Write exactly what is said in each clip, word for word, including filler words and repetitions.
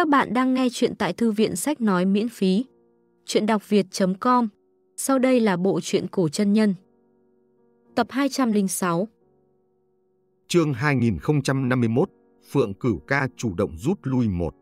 Các bạn đang nghe chuyện tại thư viện sách nói miễn phí. Chuyện đọc việt chấm com. Sau đây là bộ truyện cổ chân nhân. Tập hai trăm lẻ sáu. Chương hai nghìn không trăm năm mươi mốt. Phượng Cửu Ca chủ động rút lui một.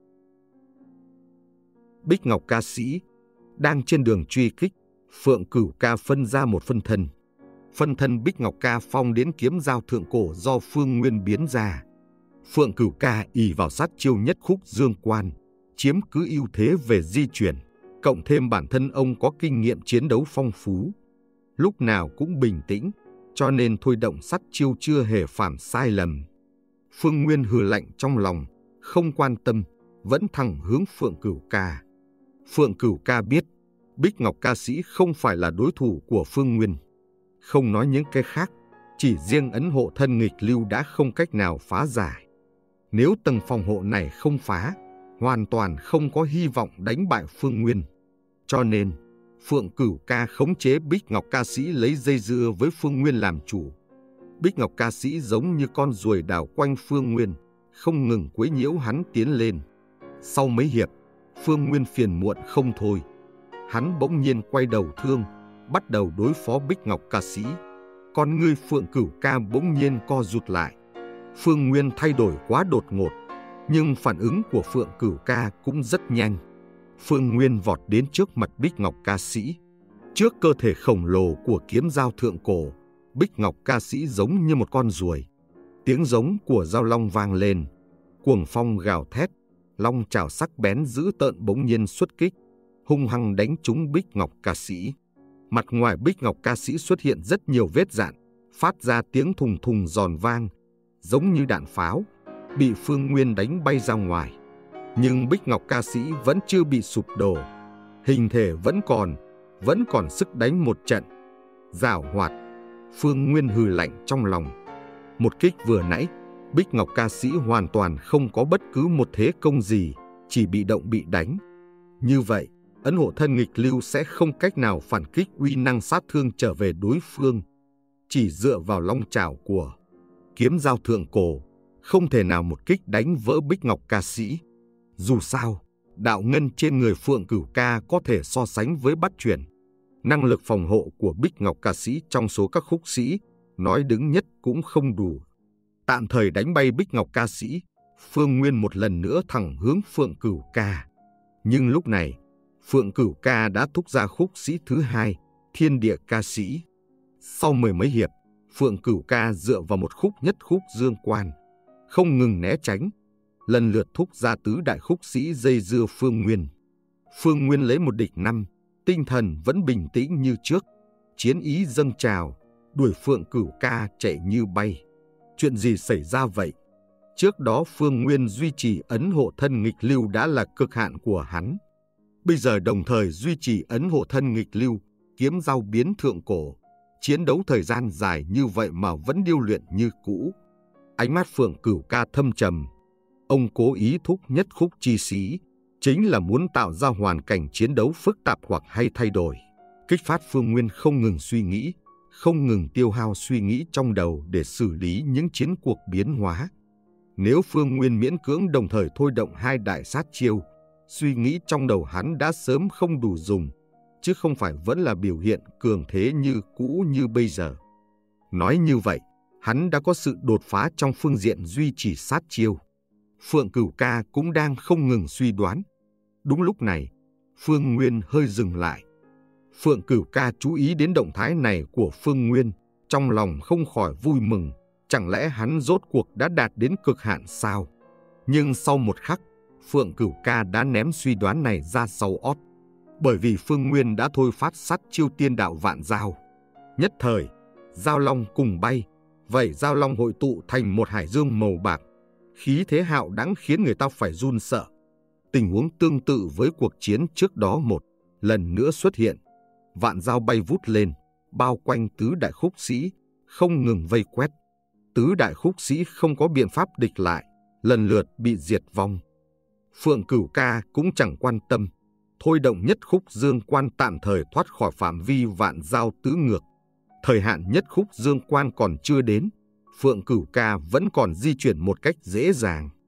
Bích Ngọc ca sĩ đang trên đường truy kích, Phượng Cửu Ca phân ra một phân thân. Phân thân Bích Ngọc ca phong đến kiếm giao thượng cổ do Phương Nguyên biến ra. Phượng Cửu Ca ỷ vào sát chiêu nhất khúc dương quan, chiếm cứ ưu thế về di chuyển, cộng thêm bản thân ông có kinh nghiệm chiến đấu phong phú, lúc nào cũng bình tĩnh, cho nên thôi động sát chiêu chưa hề phạm sai lầm. Phương Nguyên hừ lạnh trong lòng, không quan tâm, vẫn thẳng hướng Phượng Cửu Ca. Phượng Cửu Ca biết, Bích Ngọc ca sĩ không phải là đối thủ của Phương Nguyên. Không nói những cái khác, chỉ riêng ấn hộ thân nghịch lưu đã không cách nào phá giải. Nếu tầng phòng hộ này không phá, hoàn toàn không có hy vọng đánh bại Phương Nguyên. Cho nên, Phượng Cửu Ca khống chế Bích Ngọc ca sĩ lấy dây dưa với Phương Nguyên làm chủ. Bích Ngọc ca sĩ giống như con ruồi đảo quanh Phương Nguyên, không ngừng quấy nhiễu hắn tiến lên. Sau mấy hiệp, Phương Nguyên phiền muộn không thôi. Hắn bỗng nhiên quay đầu thương, bắt đầu đối phó Bích Ngọc ca sĩ. Con ngươi Phượng Cửu Ca bỗng nhiên co rụt lại. Phương Nguyên thay đổi quá đột ngột, nhưng phản ứng của Phượng Cửu Ca cũng rất nhanh. Phương Nguyên vọt đến trước mặt Bích Ngọc ca sĩ. Trước cơ thể khổng lồ của kiếm giao thượng cổ, Bích Ngọc ca sĩ giống như một con ruồi. Tiếng giống của dao long vang lên, cuồng phong gào thét, long chảo sắc bén dữ tợn bỗng nhiên xuất kích, hung hăng đánh trúng Bích Ngọc ca sĩ. Mặt ngoài Bích Ngọc ca sĩ xuất hiện rất nhiều vết rạn, phát ra tiếng thùng thùng giòn vang, giống như đạn pháo, bị Phương Nguyên đánh bay ra ngoài. Nhưng Bích Ngọc ca sĩ vẫn chưa bị sụp đổ, hình thể vẫn còn, vẫn còn sức đánh một trận. Giảo hoạt, Phương Nguyên hừ lạnh trong lòng. Một kích vừa nãy, Bích Ngọc ca sĩ hoàn toàn không có bất cứ một thế công gì, chỉ bị động bị đánh. Như vậy, ấn hộ thân nghịch lưu sẽ không cách nào phản kích uy năng sát thương trở về đối phương. Chỉ dựa vào long chảo của kiếm giao thượng cổ, không thể nào một kích đánh vỡ Bích Ngọc ca sĩ. Dù sao, đạo ngân trên người Phượng Cửu Ca có thể so sánh với bát chuyển. Năng lực phòng hộ của Bích Ngọc ca sĩ trong số các khúc sĩ, nói đứng nhất cũng không đủ. Tạm thời đánh bay Bích Ngọc ca sĩ, Phương Nguyên một lần nữa thẳng hướng Phượng Cửu Ca. Nhưng lúc này, Phượng Cửu Ca đã thúc ra khúc sĩ thứ hai, Thiên Địa ca sĩ. Sau mười mấy hiệp, Phượng Cửu Ca dựa vào một khúc nhất khúc dương quan, không ngừng né tránh, lần lượt thúc ra tứ đại khúc sĩ dây dưa Phương Nguyên. Phương Nguyên lấy một địch năm, tinh thần vẫn bình tĩnh như trước, chiến ý dâng trào, đuổi Phượng Cửu Ca chạy như bay. Chuyện gì xảy ra vậy? Trước đó Phương Nguyên duy trì ấn hộ thân nghịch lưu đã là cực hạn của hắn. Bây giờ đồng thời duy trì ấn hộ thân nghịch lưu, kiếm giao biến thượng cổ, chiến đấu thời gian dài như vậy mà vẫn điêu luyện như cũ. Ánh mắt Phượng Cửu Ca thâm trầm. Ông cố ý thúc nhất khúc chi sĩ, chính là muốn tạo ra hoàn cảnh chiến đấu phức tạp hoặc hay thay đổi. Kích phát Phương Nguyên không ngừng suy nghĩ, không ngừng tiêu hao suy nghĩ trong đầu để xử lý những chiến cuộc biến hóa. Nếu Phương Nguyên miễn cưỡng đồng thời thôi động hai đại sát chiêu, suy nghĩ trong đầu hắn đã sớm không đủ dùng, chứ không phải vẫn là biểu hiện cường thế như cũ như bây giờ. Nói như vậy, hắn đã có sự đột phá trong phương diện duy trì sát chiêu. Phượng Cửu Ca cũng đang không ngừng suy đoán. Đúng lúc này, Phương Nguyên hơi dừng lại. Phượng Cửu Ca chú ý đến động thái này của Phương Nguyên, trong lòng không khỏi vui mừng. Chẳng lẽ hắn rốt cuộc đã đạt đến cực hạn sao? Nhưng sau một khắc, Phượng Cửu Ca đã ném suy đoán này ra sau ót. Bởi vì Phương Nguyên đã thôi phát sát chiêu tiên đạo vạn giao. Nhất thời, giao long cùng bay, vậy giao long hội tụ thành một hải dương màu bạc. Khí thế hạo đãng khiến người ta phải run sợ. Tình huống tương tự với cuộc chiến trước đó một lần nữa xuất hiện. Vạn giao bay vút lên, bao quanh tứ đại khúc sĩ, không ngừng vây quét. Tứ đại khúc sĩ không có biện pháp địch lại, lần lượt bị diệt vong. Phượng Cửu Ca cũng chẳng quan tâm, thôi động nhất khúc dương quan tạm thời thoát khỏi phạm vi vạn giao tứ ngược. Thời hạn nhất khúc dương quan còn chưa đến, Phượng Cửu Ca vẫn còn di chuyển một cách dễ dàng.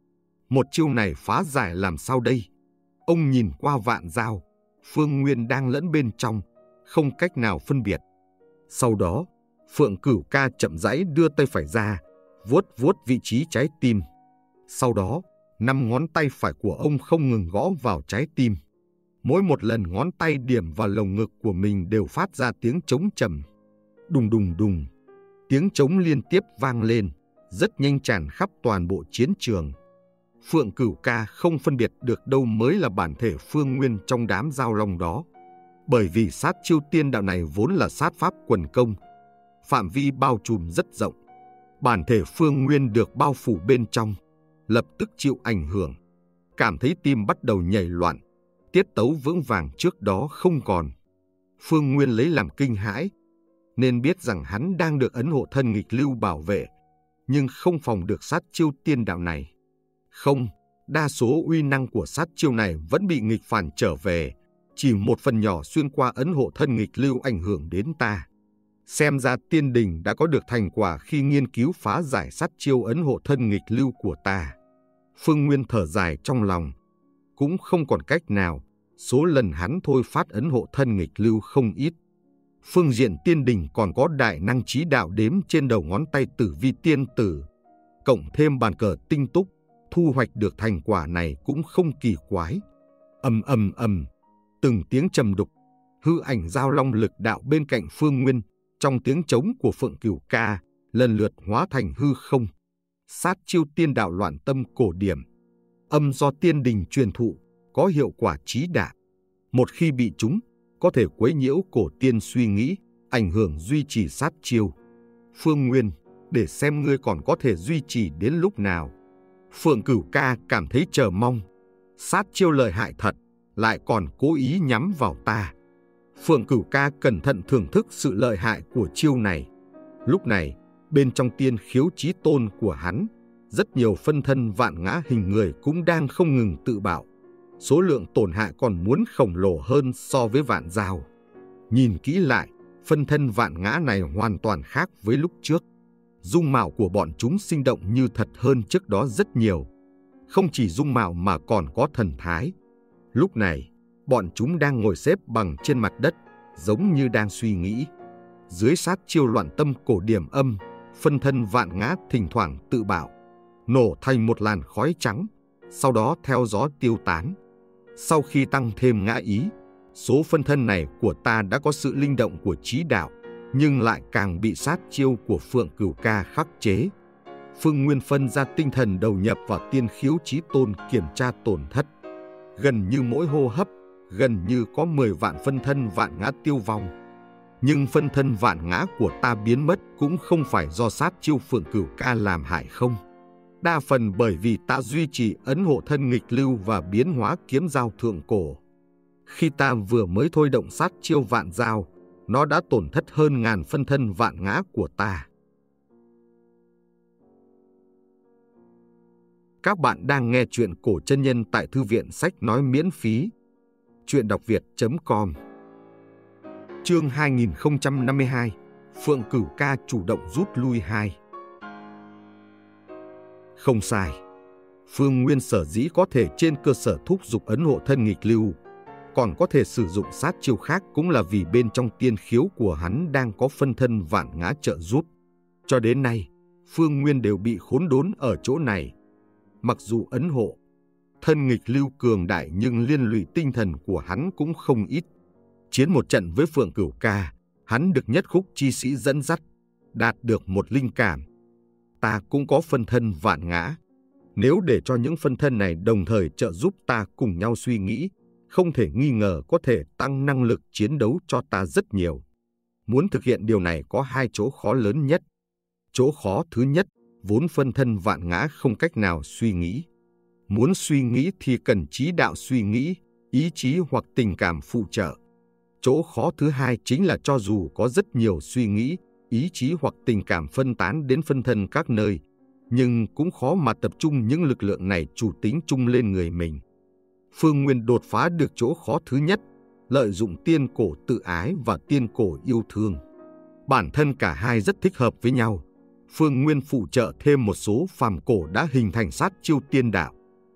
Một chiêu này phá giải làm sao đây? Ông nhìn qua Vạn Dao, Phương Nguyên đang lẫn bên trong, không cách nào phân biệt. Sau đó, Phượng Cửu Ca chậm rãi đưa tay phải ra, vuốt vuốt vị trí trái tim. Sau đó, năm ngón tay phải của ông không ngừng gõ vào trái tim. Mỗi một lần ngón tay điểm vào lồng ngực của mình đều phát ra tiếng trống trầm. Đùng đùng đùng, tiếng trống liên tiếp vang lên, rất nhanh tràn khắp toàn bộ chiến trường. Phượng Cửu Ca không phân biệt được đâu mới là bản thể Phương Nguyên trong đám giao long đó. Bởi vì sát chiêu tiên đạo này vốn là sát pháp quần công, phạm vi bao trùm rất rộng. Bản thể Phương Nguyên được bao phủ bên trong, lập tức chịu ảnh hưởng. Cảm thấy tim bắt đầu nhảy loạn, tiết tấu vững vàng trước đó không còn. Phương Nguyên lấy làm kinh hãi, nên biết rằng hắn đang được ấn hộ thân nghịch lưu bảo vệ, nhưng không phòng được sát chiêu tiên đạo này. Không, đa số uy năng của sát chiêu này vẫn bị nghịch phản trở về, chỉ một phần nhỏ xuyên qua ấn hộ thân nghịch lưu ảnh hưởng đến ta. Xem ra tiên đình đã có được thành quả khi nghiên cứu phá giải sát chiêu ấn hộ thân nghịch lưu của ta. Phương Nguyên thở dài trong lòng, cũng không còn cách nào, số lần hắn thôi phát ấn hộ thân nghịch lưu không ít. Phương diện tiên đình còn có đại năng trí đạo đếm trên đầu ngón tay Tử Vi tiên tử, cộng thêm bàn cờ tinh túc, thu hoạch được thành quả này cũng không kỳ quái. Ầm ầm ầm, từng tiếng trầm đục, hư ảnh giao long lực đạo bên cạnh Phương Nguyên, trong tiếng trống của Phượng Cửu Ca, lần lượt hóa thành hư không. Sát chiêu tiên đạo loạn tâm cổ điểm, âm do tiên đình truyền thụ, có hiệu quả trí đạo. Một khi bị trúng, có thể quấy nhiễu cổ tiên suy nghĩ, ảnh hưởng duy trì sát chiêu. Phương Nguyên, để xem ngươi còn có thể duy trì đến lúc nào. Phượng Cửu Ca cảm thấy chờ mong. Sát chiêu lợi hại thật, lại còn cố ý nhắm vào ta. Phượng Cửu Ca cẩn thận thưởng thức sự lợi hại của chiêu này. Lúc này, bên trong tiên khiếu chí tôn của hắn, rất nhiều phân thân vạn ngã hình người cũng đang không ngừng tự bạo. Số lượng tổn hại còn muốn khổng lồ hơn so với Vạn Dao. Nhìn kỹ lại, phân thân vạn ngã này hoàn toàn khác với lúc trước. Dung mạo của bọn chúng sinh động như thật hơn trước đó rất nhiều. Không chỉ dung mạo mà còn có thần thái. Lúc này, bọn chúng đang ngồi xếp bằng trên mặt đất, giống như đang suy nghĩ. Dưới sát chiêu loạn tâm cổ điểm âm, phân thân vạn ngã thỉnh thoảng tự bạo, nổ thành một làn khói trắng, sau đó theo gió tiêu tán. Sau khi tăng thêm ngã ý, số phân thân này của ta đã có sự linh động của trí đạo, nhưng lại càng bị sát chiêu của Phượng Cửu Ca khắc chế. Phương Nguyên phân ra tinh thần đầu nhập vào tiên khiếu chí tôn kiểm tra tổn thất. Gần như mỗi hô hấp, gần như có mười vạn phân thân vạn ngã tiêu vong. Nhưng phân thân vạn ngã của ta biến mất cũng không phải do sát chiêu Phượng Cửu Ca làm hại không. Đa phần bởi vì ta duy trì ấn hộ thân nghịch lưu và biến hóa kiếm dao thượng cổ. Khi ta vừa mới thôi động sát chiêu Vạn Dao, nó đã tổn thất hơn ngàn phân thân vạn ngã của ta. Các bạn đang nghe chuyện cổ chân nhân tại Thư viện Sách Nói miễn phí. Chuyện đọc việt chấm com. Chương hai nghìn không trăm năm mươi hai. Phượng Cửu Ca chủ động rút lui hai. Không sai. Phương Nguyên sở dĩ có thể trên cơ sở thúc giục ấn hộ thân nghịch lưu, còn có thể sử dụng sát chiêu khác cũng là vì bên trong tiên khiếu của hắn đang có phân thân vạn ngã trợ giúp. Cho đến nay, Phương Nguyên đều bị khốn đốn ở chỗ này. Mặc dù ấn hộ thân nghịch lưu cường đại nhưng liên lụy tinh thần của hắn cũng không ít. Chiến một trận với Phượng Cửu Ca, hắn được nhất khúc chi sĩ dẫn dắt, đạt được một linh cảm. Ta cũng có phân thân vạn ngã. Nếu để cho những phân thân này đồng thời trợ giúp ta cùng nhau suy nghĩ, không thể nghi ngờ có thể tăng năng lực chiến đấu cho ta rất nhiều. Muốn thực hiện điều này có hai chỗ khó lớn nhất. Chỗ khó thứ nhất, vốn phân thân vạn ngã không cách nào suy nghĩ. Muốn suy nghĩ thì cần trí đạo suy nghĩ, ý chí hoặc tình cảm phụ trợ. Chỗ khó thứ hai chính là cho dù có rất nhiều suy nghĩ, ý chí hoặc tình cảm phân tán đến phân thân các nơi, nhưng cũng khó mà tập trung những lực lượng này chủ tính chung lên người mình. Phương Nguyên đột phá được chỗ khó thứ nhất, lợi dụng tiên cổ tự ái và tiên cổ yêu thương. Bản thân cả hai rất thích hợp với nhau. Phương Nguyên phụ trợ thêm một số phàm cổ đã hình thành sát chiêu tiên đạo,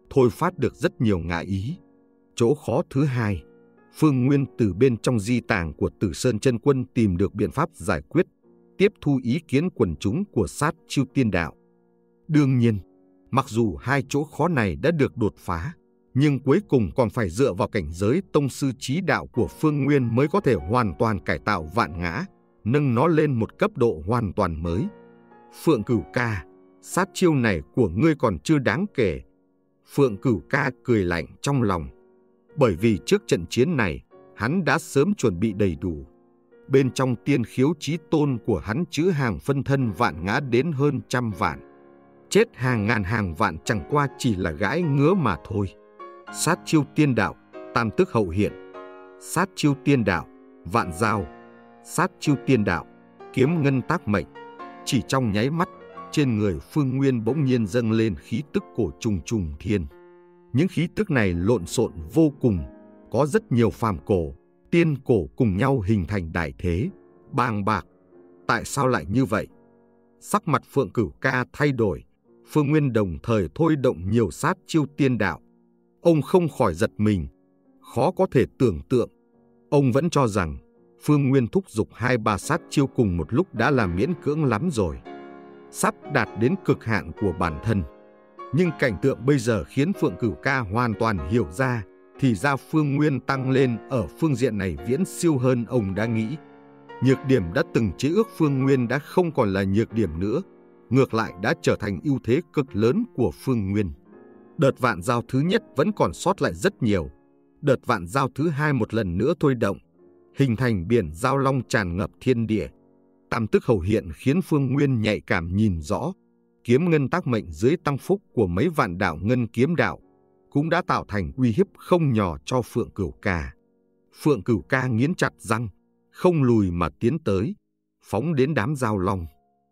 thôi phát được rất nhiều ngạ ý. Chỗ khó thứ hai, Phương Nguyên từ bên trong di tàng của Tử Sơn Chân Quân tìm được biện pháp giải quyết, tiếp thu ý kiến quần chúng của Sát Chiêu Tiên Đạo. Đương nhiên, mặc dù hai chỗ khó này đã được đột phá, nhưng cuối cùng còn phải dựa vào cảnh giới tông sư chí đạo của Phương Nguyên mới có thể hoàn toàn cải tạo Vạn Ngã, nâng nó lên một cấp độ hoàn toàn mới. Phượng Cửu Ca, sát chiêu này của ngươi còn chưa đáng kể. Phượng Cửu Ca cười lạnh trong lòng, bởi vì trước trận chiến này, hắn đã sớm chuẩn bị đầy đủ. Bên trong tiên khiếu chí tôn của hắn chứa hàng phân thân Vạn Ngã đến hơn trăm vạn. Chết hàng ngàn hàng vạn chẳng qua chỉ là gãi ngứa mà thôi. Sát chiêu tiên đạo, tam tức hậu hiện. Sát chiêu tiên đạo, vạn giao. Sát chiêu tiên đạo, kiếm ngân tác mệnh. Chỉ trong nháy mắt, trên người Phương Nguyên bỗng nhiên dâng lên khí tức cổ trùng trùng thiên. Những khí tức này lộn xộn vô cùng, có rất nhiều phàm cổ, tiên cổ cùng nhau hình thành đại thế, bàng bạc. Tại sao lại như vậy? Sắc mặt Phượng Cửu Ca thay đổi, Phương Nguyên đồng thời thôi động nhiều sát chiêu tiên đạo. Ông không khỏi giật mình, khó có thể tưởng tượng. Ông vẫn cho rằng Phương Nguyên thúc giục hai ba sát chiêu cùng một lúc đã là miễn cưỡng lắm rồi, sắp đạt đến cực hạn của bản thân. Nhưng cảnh tượng bây giờ khiến Phượng Cửu Ca hoàn toàn hiểu ra, thì ra Phương Nguyên tăng lên ở phương diện này viễn siêu hơn ông đã nghĩ. Nhược điểm đã từng chế ước Phương Nguyên đã không còn là nhược điểm nữa, ngược lại đã trở thành ưu thế cực lớn của Phương Nguyên. Đợt vạn giao thứ nhất vẫn còn sót lại rất nhiều. Đợt vạn giao thứ hai một lần nữa thôi động, hình thành biển giao long tràn ngập thiên địa. Tam tức hầu hiện khiến Phương Nguyên nhạy cảm nhìn rõ. Kiếm ngân tác mệnh dưới tăng phúc của mấy vạn đạo ngân kiếm đạo cũng đã tạo thành uy hiếp không nhỏ cho Phượng Cửu Ca. Phượng Cửu Ca nghiến chặt răng, không lùi mà tiến tới, phóng đến đám giao long.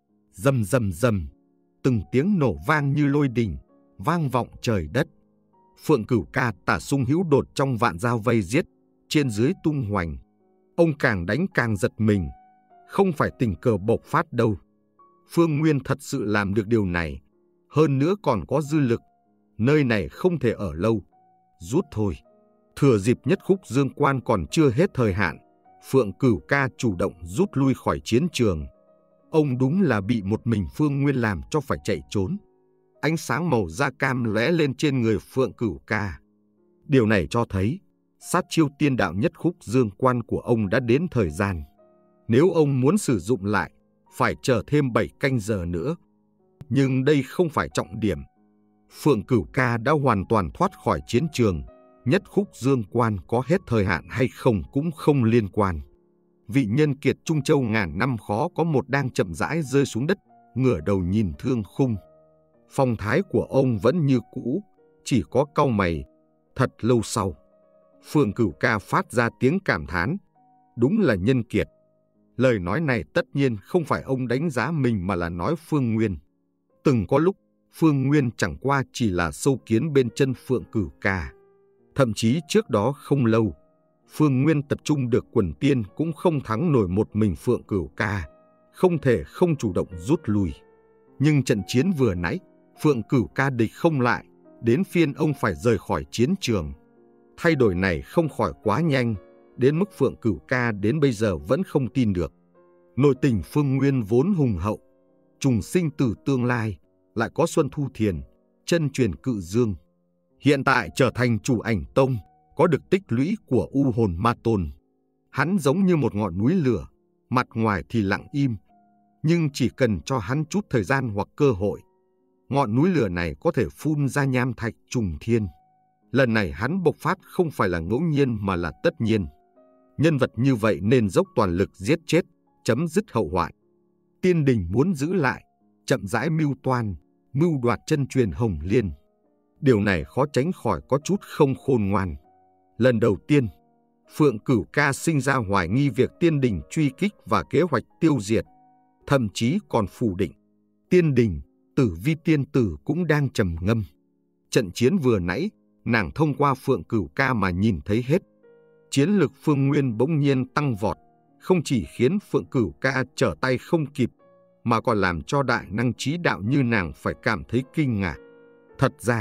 Rầm rầm rầm, từng tiếng nổ vang như lôi đình, vang vọng trời đất. Phượng Cửu Ca tả sung hữu đột trong vạn giao vây giết, trên dưới tung hoành. Ông càng đánh càng giật mình, không phải tình cờ bộc phát đâu. Phương Nguyên thật sự làm được điều này, hơn nữa còn có dư lực. Nơi này không thể ở lâu, rút thôi. Thừa dịp Nhất Khúc Dương Quan còn chưa hết thời hạn, Phượng Cửu Ca chủ động rút lui khỏi chiến trường. Ông đúng là bị một mình Phương Nguyên làm cho phải chạy trốn. Ánh sáng màu da cam lóe lên trên người Phượng Cửu Ca. Điều này cho thấy sát chiêu tiên đạo Nhất Khúc Dương Quan của ông đã đến thời gian. Nếu ông muốn sử dụng lại, phải chờ thêm bảy canh giờ nữa. Nhưng đây không phải trọng điểm. Phượng Cửu Ca đã hoàn toàn thoát khỏi chiến trường. Nhất Khúc Dương Quan có hết thời hạn hay không cũng không liên quan. Vị nhân kiệt Trung Châu ngàn năm khó có một đang chậm rãi rơi xuống đất, ngửa đầu nhìn Thương Khung. Phong thái của ông vẫn như cũ, chỉ có cau mày. Thật lâu sau, Phượng Cửu Ca phát ra tiếng cảm thán. Đúng là nhân kiệt. Lời nói này tất nhiên không phải ông đánh giá mình mà là nói Phương Nguyên. Từng có lúc, Phương Nguyên chẳng qua chỉ là sâu kiến bên chân Phượng Cửu Ca. Thậm chí trước đó không lâu, Phương Nguyên tập trung được quần tiên cũng không thắng nổi một mình Phượng Cửu Ca, không thể không chủ động rút lui. Nhưng trận chiến vừa nãy, Phượng Cửu Ca địch không lại, đến phiên ông phải rời khỏi chiến trường. Thay đổi này không khỏi quá nhanh, đến mức Phượng Cửu Ca đến bây giờ vẫn không tin được. Nội tình Phương Nguyên vốn hùng hậu, trùng sinh từ tương lai, lại có Xuân Thu Thiền, chân truyền Cự Dương. Hiện tại trở thành chủ ảnh tông, có được tích lũy của U Hồn Ma Tôn. Hắn giống như một ngọn núi lửa, mặt ngoài thì lặng im, nhưng chỉ cần cho hắn chút thời gian hoặc cơ hội, ngọn núi lửa này có thể phun ra nham thạch trùng thiên. Lần này hắn bộc phát không phải là ngẫu nhiên mà là tất nhiên. Nhân vật như vậy nên dốc toàn lực giết chết, chấm dứt hậu hoạn. Tiên đình muốn giữ lại, chậm rãi mưu toan, mưu đoạt chân truyền Hồng Liên. Điều này khó tránh khỏi có chút không khôn ngoan. Lần đầu tiên, Phượng Cửu Ca sinh ra hoài nghi việc tiên đình truy kích và kế hoạch tiêu diệt, thậm chí còn phủ định. Tiên đình, Tử Vi tiên tử cũng đang trầm ngâm. Trận chiến vừa nãy, nàng thông qua Phượng Cửu Ca mà nhìn thấy hết. Chiến lực Phương Nguyên bỗng nhiên tăng vọt, không chỉ khiến Phượng Cửu Ca trở tay không kịp, mà còn làm cho đại năng trí đạo như nàng phải cảm thấy kinh ngạc. Thật ra,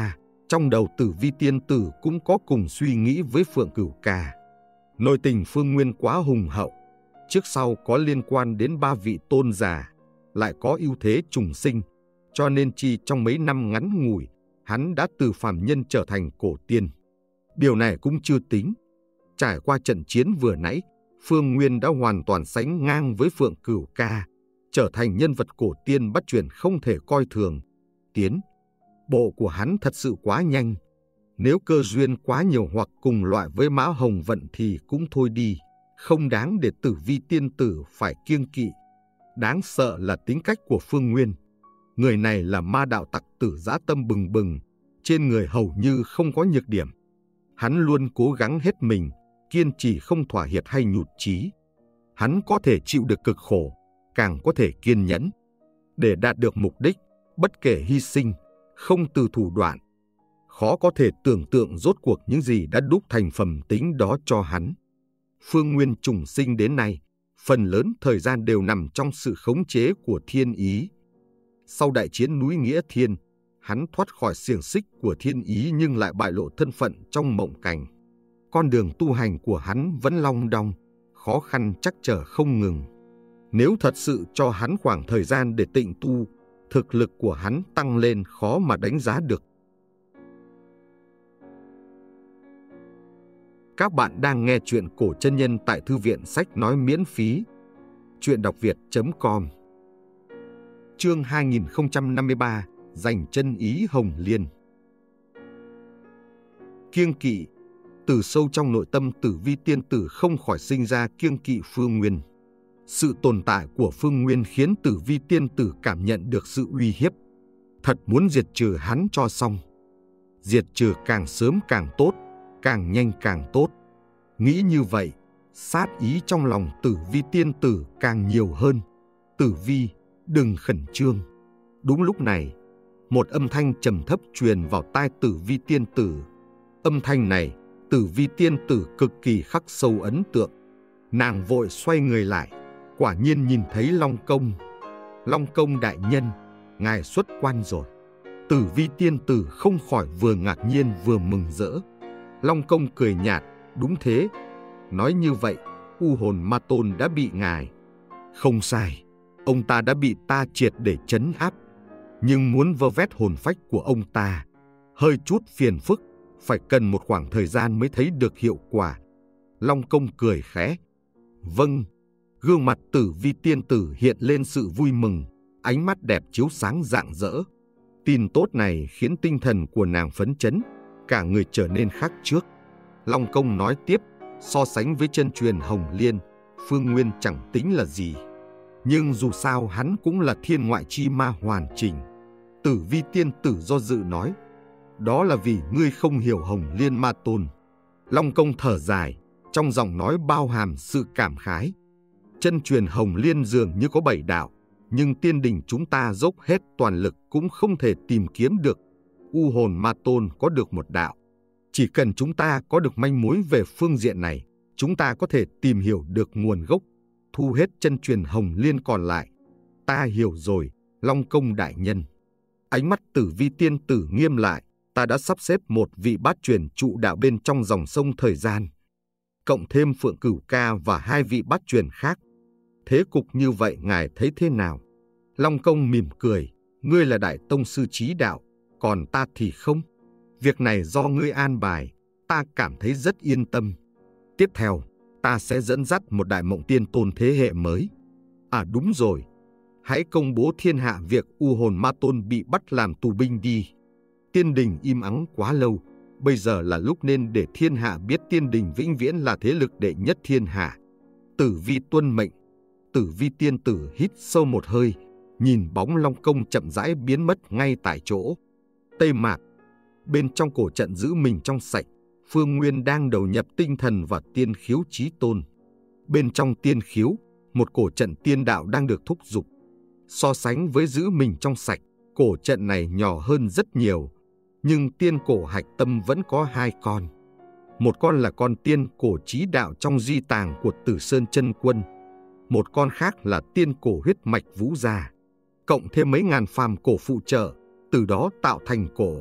Trong đầu Tử Vi tiên tử cũng có cùng suy nghĩ với Phượng Cửu Ca. Nội tình Phương Nguyên quá hùng hậu, trước sau có liên quan đến ba vị tôn giả, lại có ưu thế trùng sinh, cho nên chỉ trong mấy năm ngắn ngủi, hắn đã từ phàm nhân trở thành cổ tiên. Điều này cũng chưa tính. Trải qua trận chiến vừa nãy, Phương Nguyên đã hoàn toàn sánh ngang với Phượng Cửu Ca, trở thành nhân vật cổ tiên bắt chuyển không thể coi thường. Tiến bộ của hắn thật sự quá nhanh. Nếu cơ duyên quá nhiều hoặc cùng loại với Mã Hồng Vận thì cũng thôi đi, không đáng để Tử Vi tiên tử phải kiêng kỵ. Đáng sợ là tính cách của Phương Nguyên. Người này là ma đạo tặc tử dã tâm bừng bừng, trên người hầu như không có nhược điểm. Hắn luôn cố gắng hết mình, kiên trì không thỏa hiệp hay nhụt chí. Hắn có thể chịu được cực khổ, càng có thể kiên nhẫn. Để đạt được mục đích, bất kể hy sinh, không từ thủ đoạn. Khó có thể tưởng tượng rốt cuộc những gì đã đúc thành phẩm tính đó cho hắn. Phương Nguyên trùng sinh đến nay, phần lớn thời gian đều nằm trong sự khống chế của thiên ý. Sau đại chiến núi Nghĩa Thiên, hắn thoát khỏi xiềng xích của thiên ý nhưng lại bại lộ thân phận trong mộng cảnh. Con đường tu hành của hắn vẫn long đong, khó khăn trắc trở không ngừng. Nếu thật sự cho hắn khoảng thời gian để tịnh tu, thực lực của hắn tăng lên khó mà đánh giá được. Các bạn đang nghe truyện cổ chân nhân tại Thư viện Sách Nói miễn phí. Truyện đọc việt chấm com. Chương hai nghìn không trăm năm mươi ba, Giành chân ý Hồng Liên. Kiêng kỵ. Từ sâu trong nội tâm Tử Vi tiên tử không khỏi sinh ra kiêng kỵ Phương Nguyên. Sự tồn tại của Phương Nguyên khiến Tử Vi tiên tử cảm nhận được sự uy hiếp. Thật muốn diệt trừ hắn cho xong. Diệt trừ càng sớm càng tốt, càng nhanh càng tốt. Nghĩ như vậy, sát ý trong lòng Tử Vi tiên tử càng nhiều hơn. Tử Vi, đừng khẩn trương. Đúng lúc này, một âm thanh trầm thấp truyền vào tai Tử Vi tiên tử. Âm thanh này, Tử Vi tiên tử cực kỳ khắc sâu ấn tượng. Nàng vội xoay người lại, quả nhiên nhìn thấy Long Công. Long Công đại nhân, ngài xuất quan rồi. Tử Vi tiên tử không khỏi vừa ngạc nhiên vừa mừng rỡ. Long Công cười nhạt, đúng thế. Nói như vậy, U hồn ma tôn đã bị ngài. Không sai, ông ta đã bị ta triệt để trấn áp. Nhưng muốn vơ vét hồn phách của ông ta, hơi chút phiền phức, phải cần một khoảng thời gian mới thấy được hiệu quả. Long Công cười khẽ. Vâng. Gương mặt Tử Vi tiên tử hiện lên sự vui mừng, ánh mắt đẹp chiếu sáng rạng rỡ. Tin tốt này khiến tinh thần của nàng phấn chấn, cả người trở nên khác trước. Long Công nói tiếp, so sánh với chân truyền Hồng Liên, Phương Nguyên chẳng tính là gì. Nhưng dù sao hắn cũng là thiên ngoại chi ma hoàn chỉnh. Tử Vi tiên tử do dự nói, đó là vì ngươi không hiểu Hồng Liên ma tôn. Long Công thở dài, trong giọng nói bao hàm sự cảm khái. Chân truyền Hồng Liên dường như có bảy đạo, nhưng tiên đình chúng ta dốc hết toàn lực cũng không thể tìm kiếm được. U hồn ma tôn có được một đạo. Chỉ cần chúng ta có được manh mối về phương diện này, chúng ta có thể tìm hiểu được nguồn gốc, thu hết chân truyền Hồng Liên còn lại. Ta hiểu rồi, Long Công đại nhân. Ánh mắt Tử Vi tiên tử nghiêm lại, ta đã sắp xếp một vị bát truyền trụ đạo bên trong dòng sông thời gian, cộng thêm Phượng Cửu Ca và hai vị bát truyền khác. Thế cục như vậy ngài thấy thế nào? Long Công mỉm cười, ngươi là đại tông sư trí đạo, còn ta thì không. Việc này do ngươi an bài, ta cảm thấy rất yên tâm. Tiếp theo, ta sẽ dẫn dắt một đại mộng tiên tôn thế hệ mới. À đúng rồi, hãy công bố thiên hạ việc U hồn ma tôn bị bắt làm tù binh đi. Tiên đình im ắng quá lâu, bây giờ là lúc nên để thiên hạ biết tiên đình vĩnh viễn là thế lực đệ nhất thiên hạ. Tử Vi tuân mệnh. Tử Vi tiên tử hít sâu một hơi, nhìn bóng Long Công chậm rãi biến mất ngay tại chỗ. Tây Mạc, bên trong cổ trận giữ mình trong sạch, Phương Nguyên đang đầu nhập tinh thần vào tiên khiếu chí tôn. Bên trong tiên khiếu, một cổ trận tiên đạo đang được thúc giục. So sánh với giữ mình trong sạch, cổ trận này nhỏ hơn rất nhiều. Nhưng tiên cổ hạch tâm vẫn có hai con. Một con là con tiên cổ chí đạo trong di tàng của Tử Sơn Chân Quân. Một con khác là tiên cổ huyết mạch Vũ Gia. Cộng thêm mấy ngàn phàm cổ phụ trợ, từ đó tạo thành cổ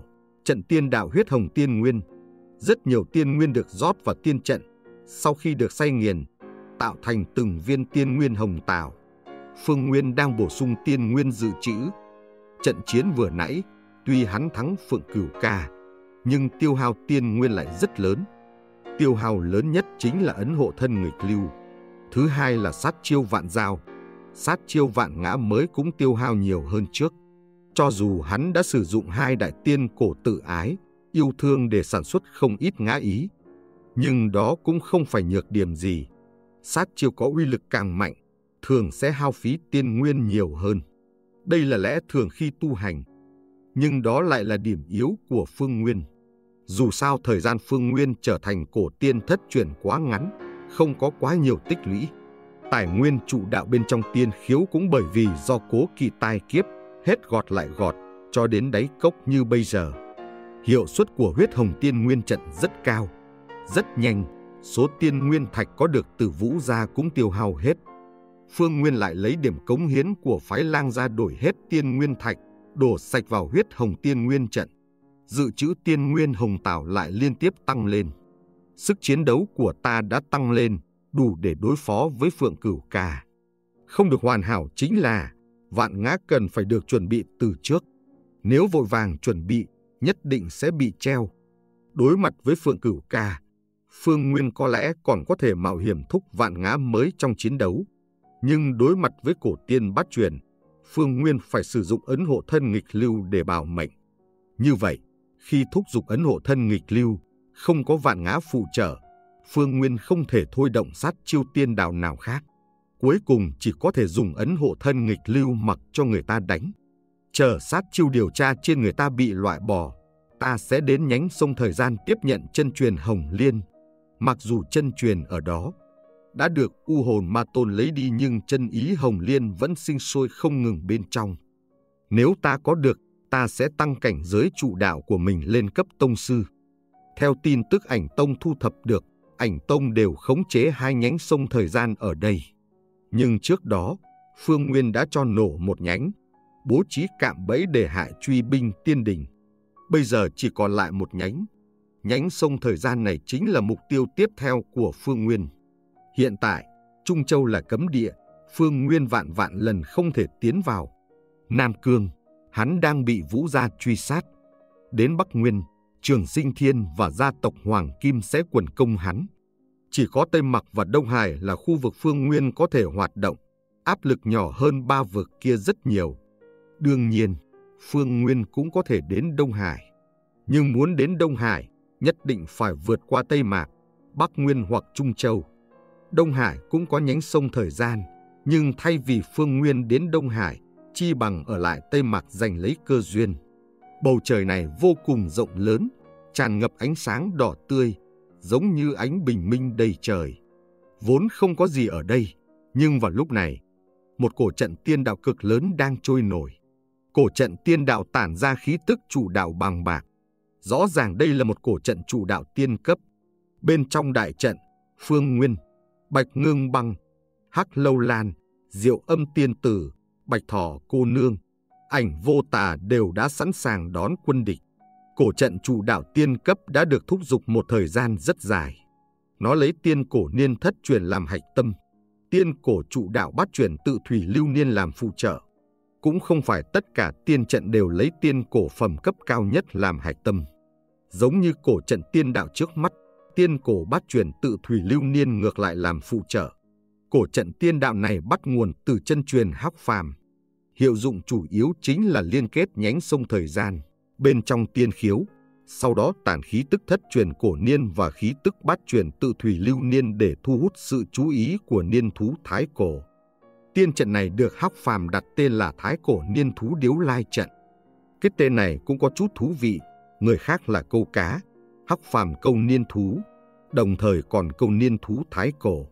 Trận tiên đạo huyết hồng tiên nguyên. Rất nhiều tiên nguyên được rót vào tiên trận, sau khi được xay nghiền, tạo thành từng viên tiên nguyên hồng tảo. Phương Nguyên đang bổ sung tiên nguyên dự trữ. Trận chiến vừa nãy, tuy hắn thắng Phượng Cửu Ca, nhưng tiêu hao tiên nguyên lại rất lớn. Tiêu hao lớn nhất chính là ấn hộ thân nghịch lưu. Thứ hai là sát chiêu vạn dao. Sát chiêu vạn ngã mới cũng tiêu hao nhiều hơn trước. Cho dù hắn đã sử dụng hai đại tiên cổ tự ái, yêu thương để sản xuất không ít ngã ý, nhưng đó cũng không phải nhược điểm gì. Sát chiêu có uy lực càng mạnh, thường sẽ hao phí tiên nguyên nhiều hơn. Đây là lẽ thường khi tu hành, nhưng đó lại là điểm yếu của Phương Nguyên. Dù sao thời gian Phương Nguyên trở thành cổ tiên thất truyền quá ngắn, không có quá nhiều tích lũy. Tài nguyên trụ đạo bên trong tiên khiếu cũng bởi vì do cố kỵ tai kiếp, hết gọt lại gọt, cho đến đáy cốc như bây giờ. Hiệu suất của huyết hồng tiên nguyên trận rất cao, rất nhanh, số tiên nguyên thạch có được từ Vũ gia cũng tiêu hao hết. Phương Nguyên lại lấy điểm cống hiến của phái Lang gia đổi hết tiên nguyên thạch, đổ sạch vào huyết hồng tiên nguyên trận. Dự trữ tiên nguyên hồng tảo lại liên tiếp tăng lên. Sức chiến đấu của ta đã tăng lên, đủ để đối phó với Phượng Cửu Ca. Không được hoàn hảo chính là vạn ngã cần phải được chuẩn bị từ trước. Nếu vội vàng chuẩn bị, nhất định sẽ bị treo. Đối mặt với Phượng Cửu Ca, Phương Nguyên có lẽ còn có thể mạo hiểm thúc vạn ngã mới trong chiến đấu. Nhưng đối mặt với cổ tiên bát truyền, Phương Nguyên phải sử dụng ấn hộ thân nghịch lưu để bảo mệnh. Như vậy, khi thúc giục ấn hộ thân nghịch lưu, không có vạn ngã phụ trợ, Phương Nguyên không thể thôi động sát chiêu tiên đạo nào khác. Cuối cùng chỉ có thể dùng ấn hộ thân nghịch lưu mặc cho người ta đánh. Chờ sát chiêu điều tra trên người ta bị loại bỏ, ta sẽ đến nhánh sông thời gian tiếp nhận chân truyền Hồng Liên. Mặc dù chân truyền ở đó đã được U hồn ma tôn lấy đi, nhưng chân ý Hồng Liên vẫn sinh sôi không ngừng bên trong. Nếu ta có được, ta sẽ tăng cảnh giới trụ đạo của mình lên cấp tông sư. Theo tin tức Ảnh Tông thu thập được, Ảnh Tông đều khống chế hai nhánh sông thời gian ở đây. Nhưng trước đó, Phương Nguyên đã cho nổ một nhánh, bố trí cạm bẫy để hại truy binh tiên đình. Bây giờ chỉ còn lại một nhánh. Nhánh sông thời gian này chính là mục tiêu tiếp theo của Phương Nguyên. Hiện tại, Trung Châu là cấm địa, Phương Nguyên vạn vạn lần không thể tiến vào. Nam Cương, hắn đang bị Vũ gia truy sát. Đến Bắc Nguyên, Trường Sinh Thiên và gia tộc Hoàng Kim sẽ quần công hắn. Chỉ có Tây Mặc và Đông Hải là khu vực Phương Nguyên có thể hoạt động, áp lực nhỏ hơn ba vực kia rất nhiều. Đương nhiên, Phương Nguyên cũng có thể đến Đông Hải. Nhưng muốn đến Đông Hải, nhất định phải vượt qua Tây Mạc, Bắc Nguyên hoặc Trung Châu. Đông Hải cũng có nhánh sông thời gian, nhưng thay vì Phương Nguyên đến Đông Hải, chi bằng ở lại Tây Mạc giành lấy cơ duyên. Bầu trời này vô cùng rộng lớn, tràn ngập ánh sáng đỏ tươi, giống như ánh bình minh đầy trời. Vốn không có gì ở đây, nhưng vào lúc này, một cổ trận tiên đạo cực lớn đang trôi nổi. Cổ trận tiên đạo tản ra khí tức chủ đạo bằng bạc. Rõ ràng đây là một cổ trận chủ đạo tiên cấp. Bên trong đại trận, Phương Nguyên, Bạch Ngưng Băng, Hắc Lâu Lan, Diệu Âm Tiên Tử, Bạch Thỏ Cô Nương, Ảnh Vô Tà đều đã sẵn sàng đón quân địch. Cổ trận chủ đạo tiên cấp đã được thúc giục một thời gian rất dài. Nó lấy tiên cổ niên thất truyền làm hạch tâm, tiên cổ trụ đạo bát truyền tự thủy lưu niên làm phụ trợ. Cũng không phải tất cả tiên trận đều lấy tiên cổ phẩm cấp cao nhất làm hạch tâm. Giống như cổ trận tiên đạo trước mắt, tiên cổ bát truyền tự thủy lưu niên ngược lại làm phụ trợ. Cổ trận tiên đạo này bắt nguồn từ chân truyền Hắc Phàm. Hiệu dụng chủ yếu chính là liên kết nhánh sông thời gian bên trong tiên khiếu, sau đó tản khí tức thất truyền cổ niên và khí tức bát truyền tự thủy lưu niên để thu hút sự chú ý của niên thú thái cổ. Tiên trận này được Hắc Phàm đặt tên là Thái Cổ Niên Thú Điếu Lai Trận. Cái tên này cũng có chút thú vị, người khác là câu cá, Hắc Phàm câu niên thú, đồng thời còn câu niên thú thái cổ.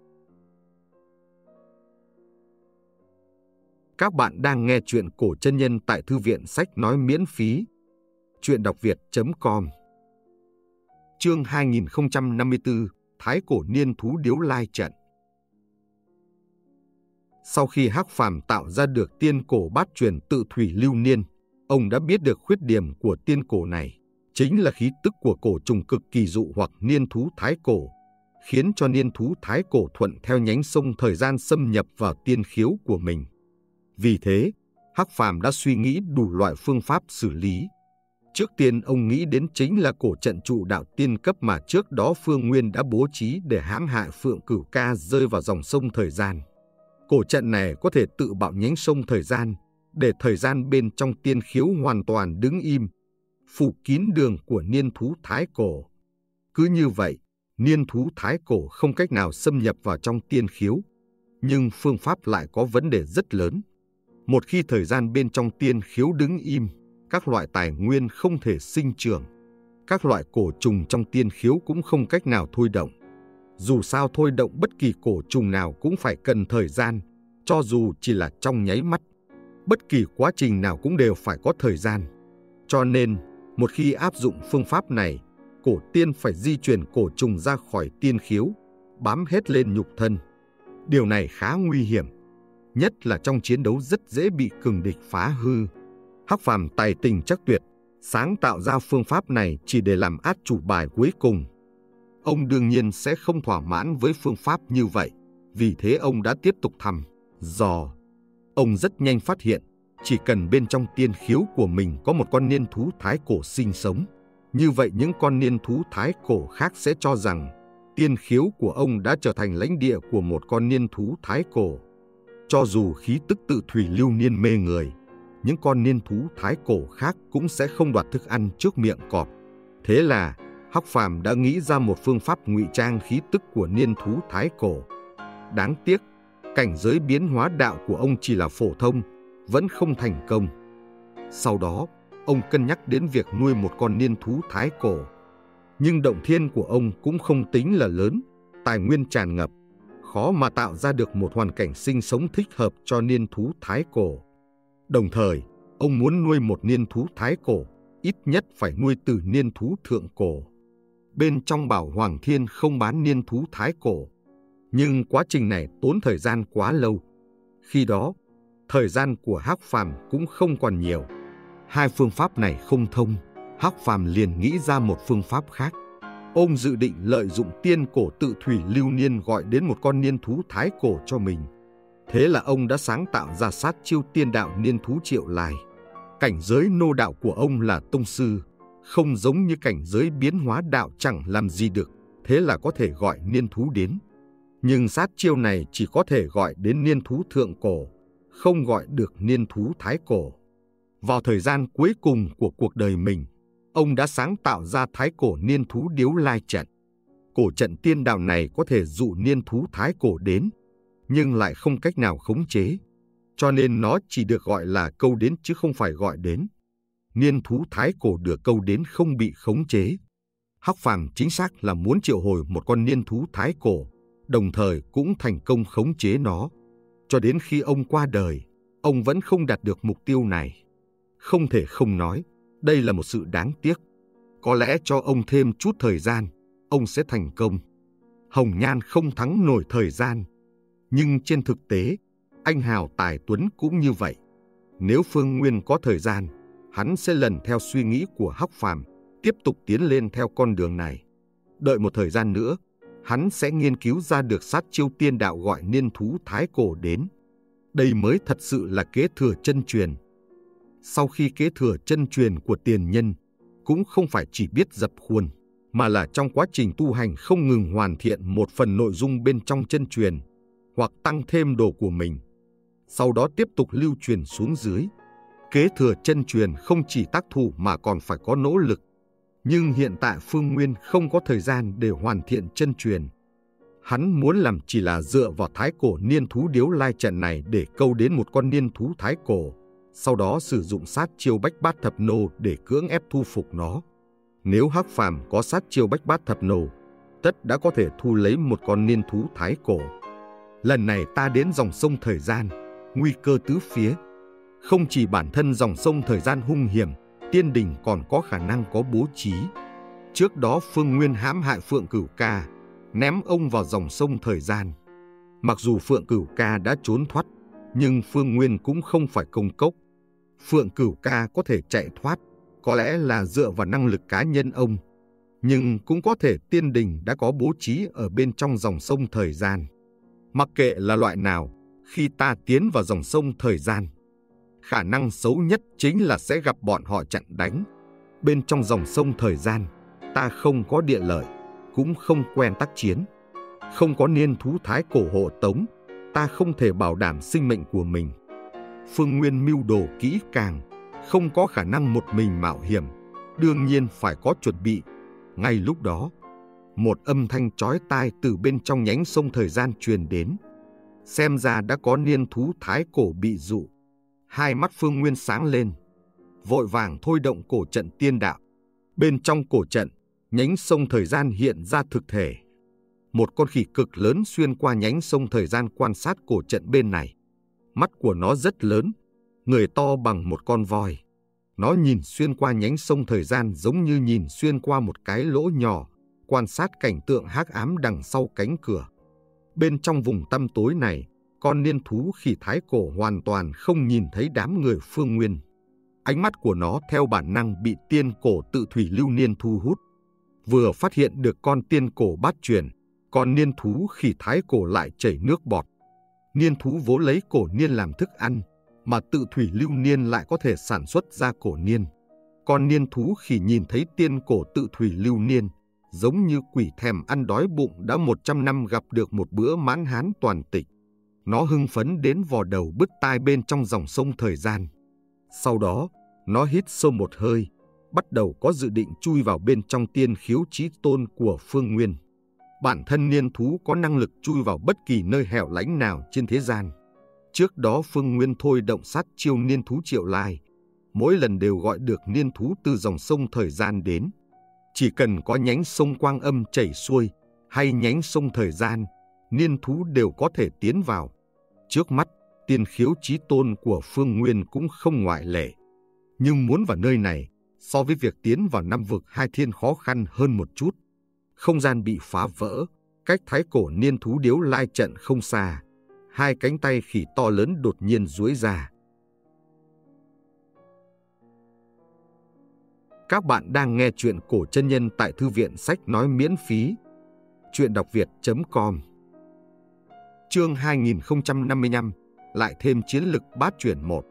Các bạn đang nghe truyện cổ chân nhân tại Thư viện Sách Nói miễn phí. Truyện đọc việt chấm com. Chương hai nghìn không trăm năm mươi tư, Thái Cổ Niên Thú Điếu Lai Trận. Sau khi Hắc Phàm tạo ra được tiên cổ bát truyền tự thủy lưu niên, ông đã biết được khuyết điểm của tiên cổ này, chính là khí tức của cổ trùng cực kỳ dụ hoặc niên thú thái cổ, khiến cho niên thú thái cổ thuận theo nhánh sông thời gian xâm nhập vào tiên khiếu của mình. Vì thế, Hắc Phàm đã suy nghĩ đủ loại phương pháp xử lý. Trước tiên ông nghĩ đến chính là cổ trận trụ đạo tiên cấp mà trước đó Phương Nguyên đã bố trí để hãm hại Phượng Cửu Ca rơi vào dòng sông thời gian. Cổ trận này có thể tự bạo nhánh sông thời gian, để thời gian bên trong tiên khiếu hoàn toàn đứng im, phủ kín đường của niên thú thái cổ. Cứ như vậy, niên thú thái cổ không cách nào xâm nhập vào trong tiên khiếu. Nhưng phương pháp lại có vấn đề rất lớn. Một khi thời gian bên trong tiên khiếu đứng im, các loại tài nguyên không thể sinh trưởng. Các loại cổ trùng trong tiên khiếu cũng không cách nào thôi động. Dù sao thôi động bất kỳ cổ trùng nào cũng phải cần thời gian, cho dù chỉ là trong nháy mắt. Bất kỳ quá trình nào cũng đều phải có thời gian. Cho nên, một khi áp dụng phương pháp này, cổ tiên phải di chuyển cổ trùng ra khỏi tiên khiếu, bám hết lên nhục thân. Điều này khá nguy hiểm, nhất là trong chiến đấu rất dễ bị cường địch phá hư. Hắc Phàm tài tình chắc tuyệt, sáng tạo ra phương pháp này chỉ để làm át chủ bài cuối cùng. Ông đương nhiên sẽ không thỏa mãn với phương pháp như vậy, vì thế ông đã tiếp tục thăm dò. Ông rất nhanh phát hiện, chỉ cần bên trong tiên khiếu của mình có một con niên thú thái cổ sinh sống, như vậy những con niên thú thái cổ khác sẽ cho rằng tiên khiếu của ông đã trở thành lãnh địa của một con niên thú thái cổ. Cho dù khí tức tự thủy lưu niên mê người, những con niên thú thái cổ khác cũng sẽ không đoạt thức ăn trước miệng cọp. Thế là Hắc Phàm đã nghĩ ra một phương pháp ngụy trang khí tức của niên thú thái cổ. Đáng tiếc, cảnh giới biến hóa đạo của ông chỉ là phổ thông, vẫn không thành công. Sau đó, ông cân nhắc đến việc nuôi một con niên thú thái cổ. Nhưng động thiên của ông cũng không tính là lớn, tài nguyên tràn ngập, khó mà tạo ra được một hoàn cảnh sinh sống thích hợp cho niên thú thái cổ. Đồng thời, ông muốn nuôi một niên thú thái cổ, ít nhất phải nuôi từ niên thú thượng cổ. Bên trong Bảo Hoàng Thiên không bán niên thú thái cổ, nhưng quá trình này tốn thời gian quá lâu. Khi đó, thời gian của Hắc Phàm cũng không còn nhiều. Hai phương pháp này không thông, Hắc Phàm liền nghĩ ra một phương pháp khác. Ông dự định lợi dụng tiên cổ tự thủy lưu niên gọi đến một con niên thú thái cổ cho mình. Thế là ông đã sáng tạo ra sát chiêu tiên đạo niên thú Triệu Lai. Cảnh giới nô đạo của ông là tông sư, không giống như cảnh giới biến hóa đạo chẳng làm gì được, thế là có thể gọi niên thú đến. Nhưng sát chiêu này chỉ có thể gọi đến niên thú thượng cổ, không gọi được niên thú thái cổ. Vào thời gian cuối cùng của cuộc đời mình, ông đã sáng tạo ra thái cổ niên thú Điếu Lai trận. Cổ trận tiên đạo này có thể dụ niên thú thái cổ đến, nhưng lại không cách nào khống chế, cho nên nó chỉ được gọi là câu đến chứ không phải gọi đến. Niên thú thái cổ được câu đến không bị khống chế. Hắc Phàm chính xác là muốn triệu hồi một con niên thú thái cổ, đồng thời cũng thành công khống chế nó. Cho đến khi ông qua đời, ông vẫn không đạt được mục tiêu này. Không thể không nói, đây là một sự đáng tiếc. Có lẽ cho ông thêm chút thời gian, ông sẽ thành công. Hồng Nhan không thắng nổi thời gian. Nhưng trên thực tế, anh Hào Tài Tuấn cũng như vậy. Nếu Phương Nguyên có thời gian, hắn sẽ lần theo suy nghĩ của Hắc Phàm, tiếp tục tiến lên theo con đường này. Đợi một thời gian nữa, hắn sẽ nghiên cứu ra được sát chiêu tiên đạo gọi niên thú thái cổ đến. Đây mới thật sự là kế thừa chân truyền. Sau khi kế thừa chân truyền của tiền nhân, cũng không phải chỉ biết dập khuôn, mà là trong quá trình tu hành không ngừng hoàn thiện một phần nội dung bên trong chân truyền, hoặc tăng thêm đồ của mình, sau đó tiếp tục lưu truyền xuống dưới. Kế thừa chân truyền không chỉ tác thủ mà còn phải có nỗ lực. Nhưng hiện tại Phương Nguyên không có thời gian để hoàn thiện chân truyền. Hắn muốn làm chỉ là dựa vào thái cổ niên thú Điếu Lai trận này để câu đến một con niên thú thái cổ, sau đó sử dụng sát chiêu Bách Bát Thập Nô để cưỡng ép thu phục nó. Nếu Hắc Phàm có sát chiêu Bách Bát Thập Nô, tất đã có thể thu lấy một con niên thú thái cổ. Lần này ta đến dòng sông thời gian, nguy cơ tứ phía. Không chỉ bản thân dòng sông thời gian hung hiểm, tiên đình còn có khả năng có bố trí. Trước đó Phương Nguyên hãm hại Phượng Cửu Ca, ném ông vào dòng sông thời gian. Mặc dù Phượng Cửu Ca đã trốn thoát, nhưng Phương Nguyên cũng không phải công cốc. Phượng Cửu Ca có thể chạy thoát, có lẽ là dựa vào năng lực cá nhân ông, nhưng cũng có thể tiên đình đã có bố trí ở bên trong dòng sông thời gian. Mặc kệ là loại nào, khi ta tiến vào dòng sông thời gian, khả năng xấu nhất chính là sẽ gặp bọn họ chặn đánh. Bên trong dòng sông thời gian, ta không có địa lợi, cũng không quen tác chiến. Không có niên thú thái cổ hộ tống, ta không thể bảo đảm sinh mệnh của mình. Phương Nguyên mưu đồ kỹ càng, không có khả năng một mình mạo hiểm, đương nhiên phải có chuẩn bị. Ngay lúc đó, một âm thanh chói tai từ bên trong nhánh sông thời gian truyền đến. Xem ra đã có niên thú thái cổ bị dụ. Hai mắt Phương Nguyên sáng lên, vội vàng thôi động cổ trận tiên đạo. Bên trong cổ trận, nhánh sông thời gian hiện ra thực thể. Một con khỉ cực lớn xuyên qua nhánh sông thời gian quan sát cổ trận bên này. Mắt của nó rất lớn, người to bằng một con voi. Nó nhìn xuyên qua nhánh sông thời gian giống như nhìn xuyên qua một cái lỗ nhỏ, quan sát cảnh tượng hắc ám đằng sau cánh cửa. Bên trong vùng tăm tối này, con niên thú khỉ thái cổ hoàn toàn không nhìn thấy đám người Phương Nguyên. Ánh mắt của nó theo bản năng bị tiên cổ tự thủy lưu niên thu hút. Vừa phát hiện được con tiên cổ bát truyền, con niên thú khỉ thái cổ lại chảy nước bọt. Niên thú vốn lấy cổ niên làm thức ăn, mà tự thủy lưu niên lại có thể sản xuất ra cổ niên. Con niên thú khỉ nhìn thấy tiên cổ tự thủy lưu niên, giống như quỷ thèm ăn đói bụng đã một trăm năm gặp được một bữa mãn hán toàn tịch. Nó hưng phấn đến vò đầu bứt tai bên trong dòng sông thời gian. Sau đó, nó hít sâu một hơi, bắt đầu có dự định chui vào bên trong tiên khiếu chí tôn của Phương Nguyên. Bản thân niên thú có năng lực chui vào bất kỳ nơi hẻo lánh nào trên thế gian. Trước đó Phương Nguyên thôi động sát chiêu niên thú Triệu Lai, mỗi lần đều gọi được niên thú từ dòng sông thời gian đến. Chỉ cần có nhánh sông Quang Âm chảy xuôi hay nhánh sông thời gian, niên thú đều có thể tiến vào. Trước mắt, tiên khiếu chí tôn của Phương Nguyên cũng không ngoại lệ. Nhưng muốn vào nơi này, so với việc tiến vào năm vực hai thiên khó khăn hơn một chút. Không gian bị phá vỡ, cách thái cổ niên thú điếu lai trận không xa. Hai cánh tay khỉ to lớn đột nhiên duỗi ra. Các bạn đang nghe chuyện cổ chân nhân tại thư viện sách nói miễn phí. Chuyện đọc việt chấm com. Chương hai nghìn không trăm năm mươi lăm, lại thêm chiến lực bát chuyển một.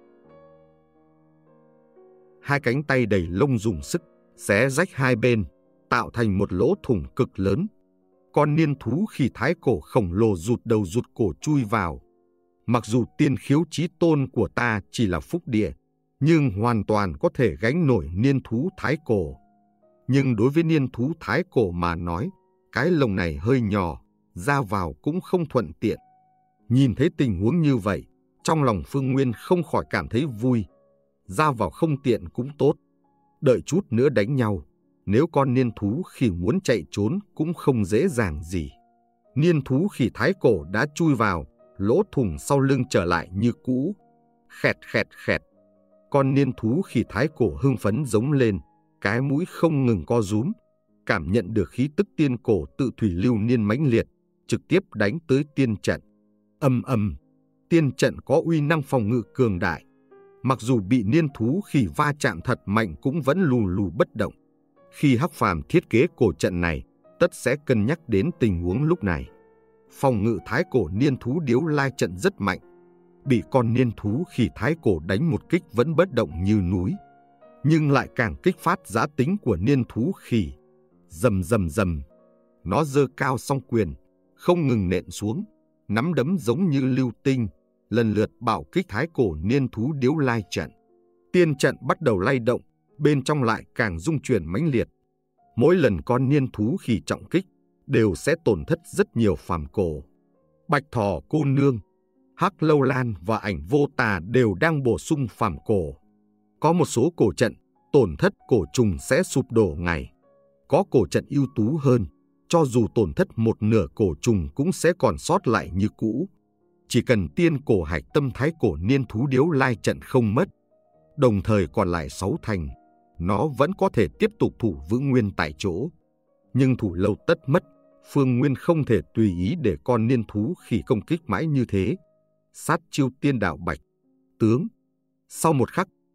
Hai cánh tay đầy lông dùng sức, xé rách hai bên, tạo thành một lỗ thủng cực lớn. Con niên thú khỉ thái cổ khổng lồ rụt đầu rụt cổ chui vào. Mặc dù tiên khiếu chí tôn của ta chỉ là phúc địa, nhưng hoàn toàn có thể gánh nổi niên thú thái cổ. Nhưng đối với niên thú thái cổ mà nói, cái lồng này hơi nhỏ, ra vào cũng không thuận tiện. Nhìn thấy tình huống như vậy, trong lòng Phương Nguyên không khỏi cảm thấy vui. Ra vào không tiện cũng tốt. Đợi chút nữa đánh nhau, nếu con niên thú khỉ muốn chạy trốn cũng không dễ dàng gì. Niên thú khỉ thái cổ đã chui vào, lỗ thủng sau lưng trở lại như cũ. Khẹt khẹt khẹt. Con niên thú khỉ thái cổ hưng phấn giống lên, cái mũi không ngừng co rúm, cảm nhận được khí tức tiên cổ tự thủy lưu niên mãnh liệt, trực tiếp đánh tới tiên trận. Ầm ầm, tiên trận có uy năng phòng ngự cường đại. Mặc dù bị niên thú khỉ va chạm thật mạnh cũng vẫn lù lù bất động. Khi Hắc Phàm thiết kế cổ trận này, tất sẽ cân nhắc đến tình huống lúc này. Phòng ngự thái cổ niên thú điếu lai trận rất mạnh. Bị con niên thú khỉ thái cổ đánh một kích vẫn bất động như núi, nhưng lại càng kích phát giá tính của niên thú khỉ. Rầm rầm rầm, nó giơ cao song quyền, không ngừng nện xuống, nắm đấm giống như lưu tinh, lần lượt bạo kích thái cổ niên thú điếu lai trận. Tiên trận bắt đầu lay động, bên trong lại càng rung chuyển mãnh liệt. Mỗi lần con niên thú khỉ trọng kích đều sẽ tổn thất rất nhiều phàm cổ. Bạch Thỏ cô nương, Hắc Lâu Lan và Ảnh Vô Tà đều đang bổ sung phàm cổ. Có một số cổ trận, tổn thất cổ trùng sẽ sụp đổ ngay. Có cổ trận ưu tú hơn, cho dù tổn thất một nửa cổ trùng cũng sẽ còn sót lại như cũ. Chỉ cần tiên cổ hạch tâm thái cổ niên thú điếu lai trận không mất, đồng thời còn lại sáu thành, nó vẫn có thể tiếp tục thủ vững nguyên tại chỗ. Nhưng thủ lâu tất mất, Phương Nguyên không thể tùy ý để con niên thú khỉ công kích mãi như thế. Sát chiêu tiên đạo bạch tướng. Sau một khắc,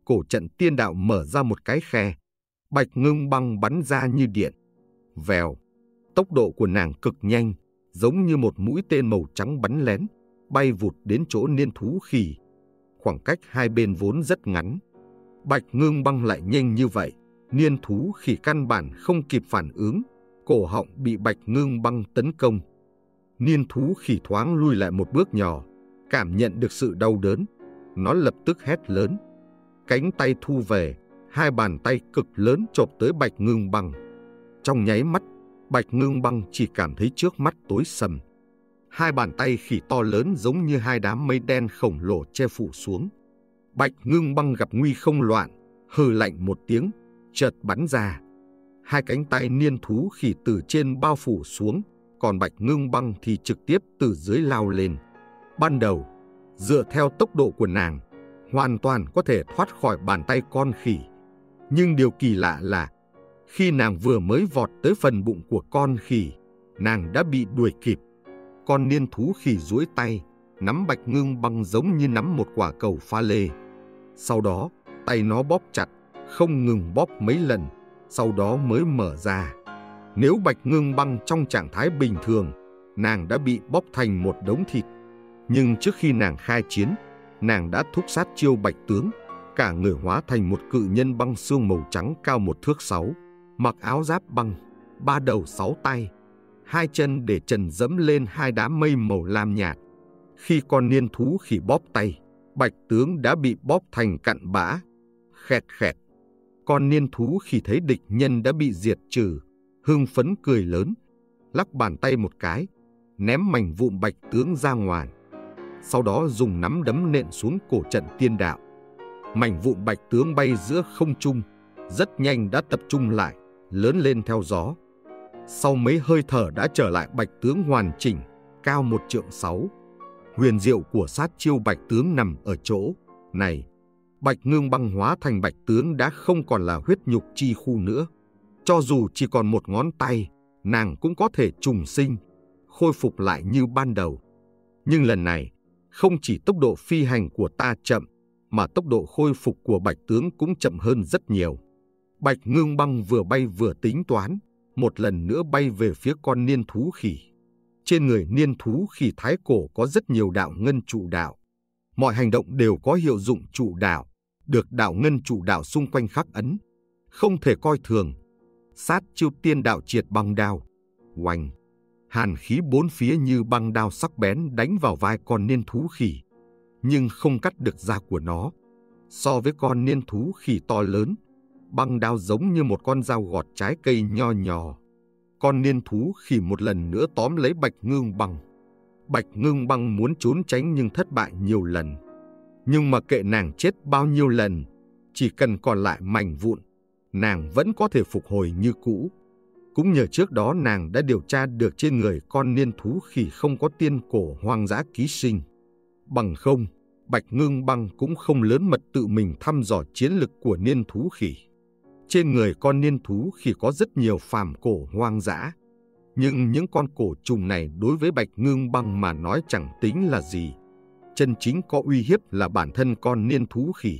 cổ trận tiên đạo mở ra một cái khe. Bạch Ngưng Băng bắn ra như điện. Vèo, tốc độ của nàng cực nhanh, giống như một mũi tên màu trắng bắn lén, bay vụt đến chỗ niên thú khỉ. Khoảng cách hai bên vốn rất ngắn. Bạch Ngưng Băng lại nhanh như vậy, niên thú khỉ căn bản không kịp phản ứng, cổ họng bị Bạch Ngưng Băng tấn công. Niên thú khỉ thoáng lui lại một bước nhỏ, cảm nhận được sự đau đớn, nó lập tức hét lớn. Cánh tay thu về, hai bàn tay cực lớn chộp tới Bạch Ngưng Băng. Trong nháy mắt, Bạch Ngưng Băng chỉ cảm thấy trước mắt tối sầm. Hai bàn tay khỉ to lớn giống như hai đám mây đen khổng lồ che phủ xuống. Bạch Ngưng Băng gặp nguy không loạn, hừ lạnh một tiếng, chợt bắn ra. Hai cánh tay niên thú khỉ từ trên bao phủ xuống, còn Bạch Ngưng Băng thì trực tiếp từ dưới lao lên. Ban đầu, dựa theo tốc độ của nàng, hoàn toàn có thể thoát khỏi bàn tay con khỉ. Nhưng điều kỳ lạ là, khi nàng vừa mới vọt tới phần bụng của con khỉ, nàng đã bị đuổi kịp. Con niên thú khỉ duỗi tay, nắm Bạch Ngưng Băng giống như nắm một quả cầu pha lê. Sau đó, tay nó bóp chặt, không ngừng bóp mấy lần, sau đó mới mở ra. Nếu Bạch Ngưng Băng trong trạng thái bình thường, nàng đã bị bóp thành một đống thịt. Nhưng trước khi nàng khai chiến, nàng đã thúc sát chiêu Bạch Tướng, cả người hóa thành một cự nhân băng xương màu trắng cao một thước sáu, mặc áo giáp băng, ba đầu sáu tay, hai chân để trần dẫm lên hai đám mây màu lam nhạt. Khi con niên thú khỉ bóp tay, Bạch Tướng đã bị bóp thành cặn bã. Khẹt khẹt, con niên thú khỉ thấy địch nhân đã bị diệt trừ, hưng phấn cười lớn, lắc bàn tay một cái, ném mảnh vụn Bạch Tướng ra ngoài. Sau đó dùng nắm đấm nện xuống cổ trận tiên đạo. Mảnh vụn Bạch Tướng bay giữa không trung, rất nhanh đã tập trung lại, lớn lên theo gió. Sau mấy hơi thở đã trở lại Bạch Tướng hoàn chỉnh, cao một trượng sáu. Huyền diệu của sát chiêu Bạch Tướng nằm ở chỗ này. Bạch Ngưng Băng hóa thành Bạch Tướng đã không còn là huyết nhục chi khu nữa. Cho dù chỉ còn một ngón tay, nàng cũng có thể trùng sinh, khôi phục lại như ban đầu. Nhưng lần này, không chỉ tốc độ phi hành của ta chậm, mà tốc độ khôi phục của Bạch Tướng cũng chậm hơn rất nhiều. Bạch Ngưng Băng vừa bay vừa tính toán, một lần nữa bay về phía con niên thú khỉ. Trên người niên thú khỉ thái cổ có rất nhiều đạo ngân trụ đạo. Mọi hành động đều có hiệu dụng trụ đạo, được đạo ngân trụ đạo xung quanh khắc ấn. Không thể coi thường. Sát chiêu tiên đạo triệt băng đao. Oanh! Hàn khí bốn phía như băng đao sắc bén đánh vào vai con niên thú khỉ, nhưng không cắt được da của nó. So với con niên thú khỉ to lớn, băng đao giống như một con dao gọt trái cây nho nhỏ. Con niên thú khỉ một lần nữa tóm lấy Bạch Ngưng Băng. Bạch Ngưng Băng muốn trốn tránh nhưng thất bại nhiều lần. Nhưng mà kệ nàng chết bao nhiêu lần, chỉ cần còn lại mảnh vụn, nàng vẫn có thể phục hồi như cũ. Cũng nhờ trước đó nàng đã điều tra được trên người con niên thú khỉ không có tiên cổ hoang dã ký sinh. Bằng không, Bạch Ngưng Băng cũng không lớn mật tự mình thăm dò chiến lực của niên thú khỉ. Trên người con niên thú khỉ có rất nhiều phàm cổ hoang dã. Nhưng những con cổ trùng này đối với Bạch Ngưng Băng mà nói chẳng tính là gì. Chân chính có uy hiếp là bản thân con niên thú khỉ.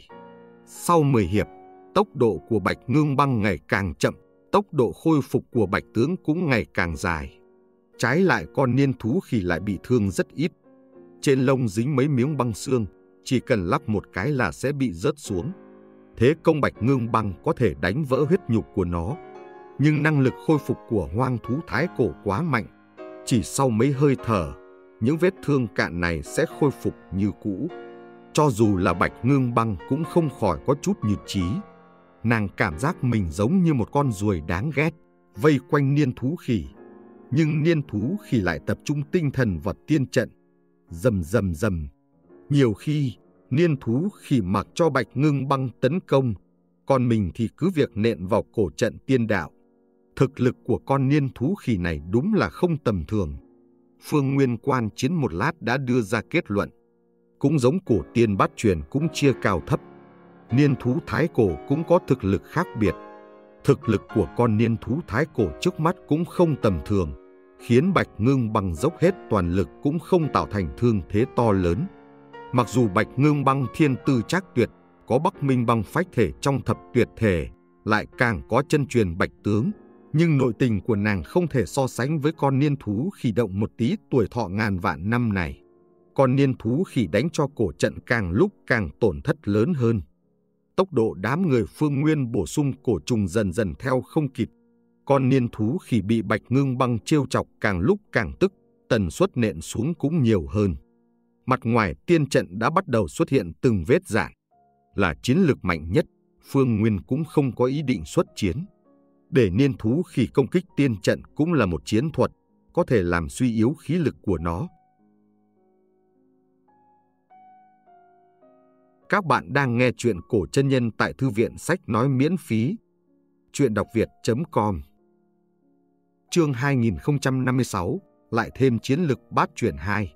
Sau mười hiệp, tốc độ của Bạch Ngưng Băng ngày càng chậm, tốc độ khôi phục của Bạch Tướng cũng ngày càng dài. Trái lại con niên thú khỉ lại bị thương rất ít. Trên lông dính mấy miếng băng xương, chỉ cần lắc một cái là sẽ bị rớt xuống. Thế công Bạch Ngưng Băng có thể đánh vỡ huyết nhục của nó. Nhưng năng lực khôi phục của hoang thú thái cổ quá mạnh. Chỉ sau mấy hơi thở, những vết thương cạn này sẽ khôi phục như cũ. Cho dù là Bạch Ngưng Băng cũng không khỏi có chút nhụt chí. Nàng cảm giác mình giống như một con ruồi đáng ghét, vây quanh niên thú khỉ. Nhưng niên thú khỉ lại tập trung tinh thần vào tiên trận. Rầm rầm rầm. Nhiều khi, niên thú khỉ mặc cho Bạch Ngưng Băng tấn công, còn mình thì cứ việc nện vào cổ trận tiên đạo. Thực lực của con niên thú khỉ này đúng là không tầm thường. Phương Nguyên quan chiến một lát đã đưa ra kết luận. Cũng giống cổ tiên bát truyền cũng chia cao thấp. Niên thú thái cổ cũng có thực lực khác biệt. Thực lực của con niên thú thái cổ trước mắt cũng không tầm thường, khiến Bạch Ngưng Băng dốc hết toàn lực cũng không tạo thành thương thế to lớn. Mặc dù Bạch Ngưng Băng thiên tư trác tuyệt, có Bắc Minh Băng phách thể trong thập tuyệt thể, lại càng có chân truyền Bạch Tướng. Nhưng nội tình của nàng không thể so sánh với con niên thú khỉ động một tí tuổi thọ ngàn vạn năm này. Con niên thú khỉ đánh cho cổ trận càng lúc càng tổn thất lớn hơn. Tốc độ đám người Phương Nguyên bổ sung cổ trùng dần dần theo không kịp. Con niên thú khỉ bị Bạch Ngưng Băng trêu chọc càng lúc càng tức, tần suất nện xuống cũng nhiều hơn. Mặt ngoài tiên trận đã bắt đầu xuất hiện từng vết rạn. Là chiến lực mạnh nhất, Phương Nguyên cũng không có ý định xuất chiến. Để niên thú khỉ công kích tiên trận cũng là một chiến thuật, có thể làm suy yếu khí lực của nó. Các bạn đang nghe chuyện cổ chân nhân tại Thư viện Sách Nói miễn phí. Chuyện đọc việt chấm com. Chương hai nghìn không trăm năm mươi sáu, lại thêm chiến lực bát chuyển hai.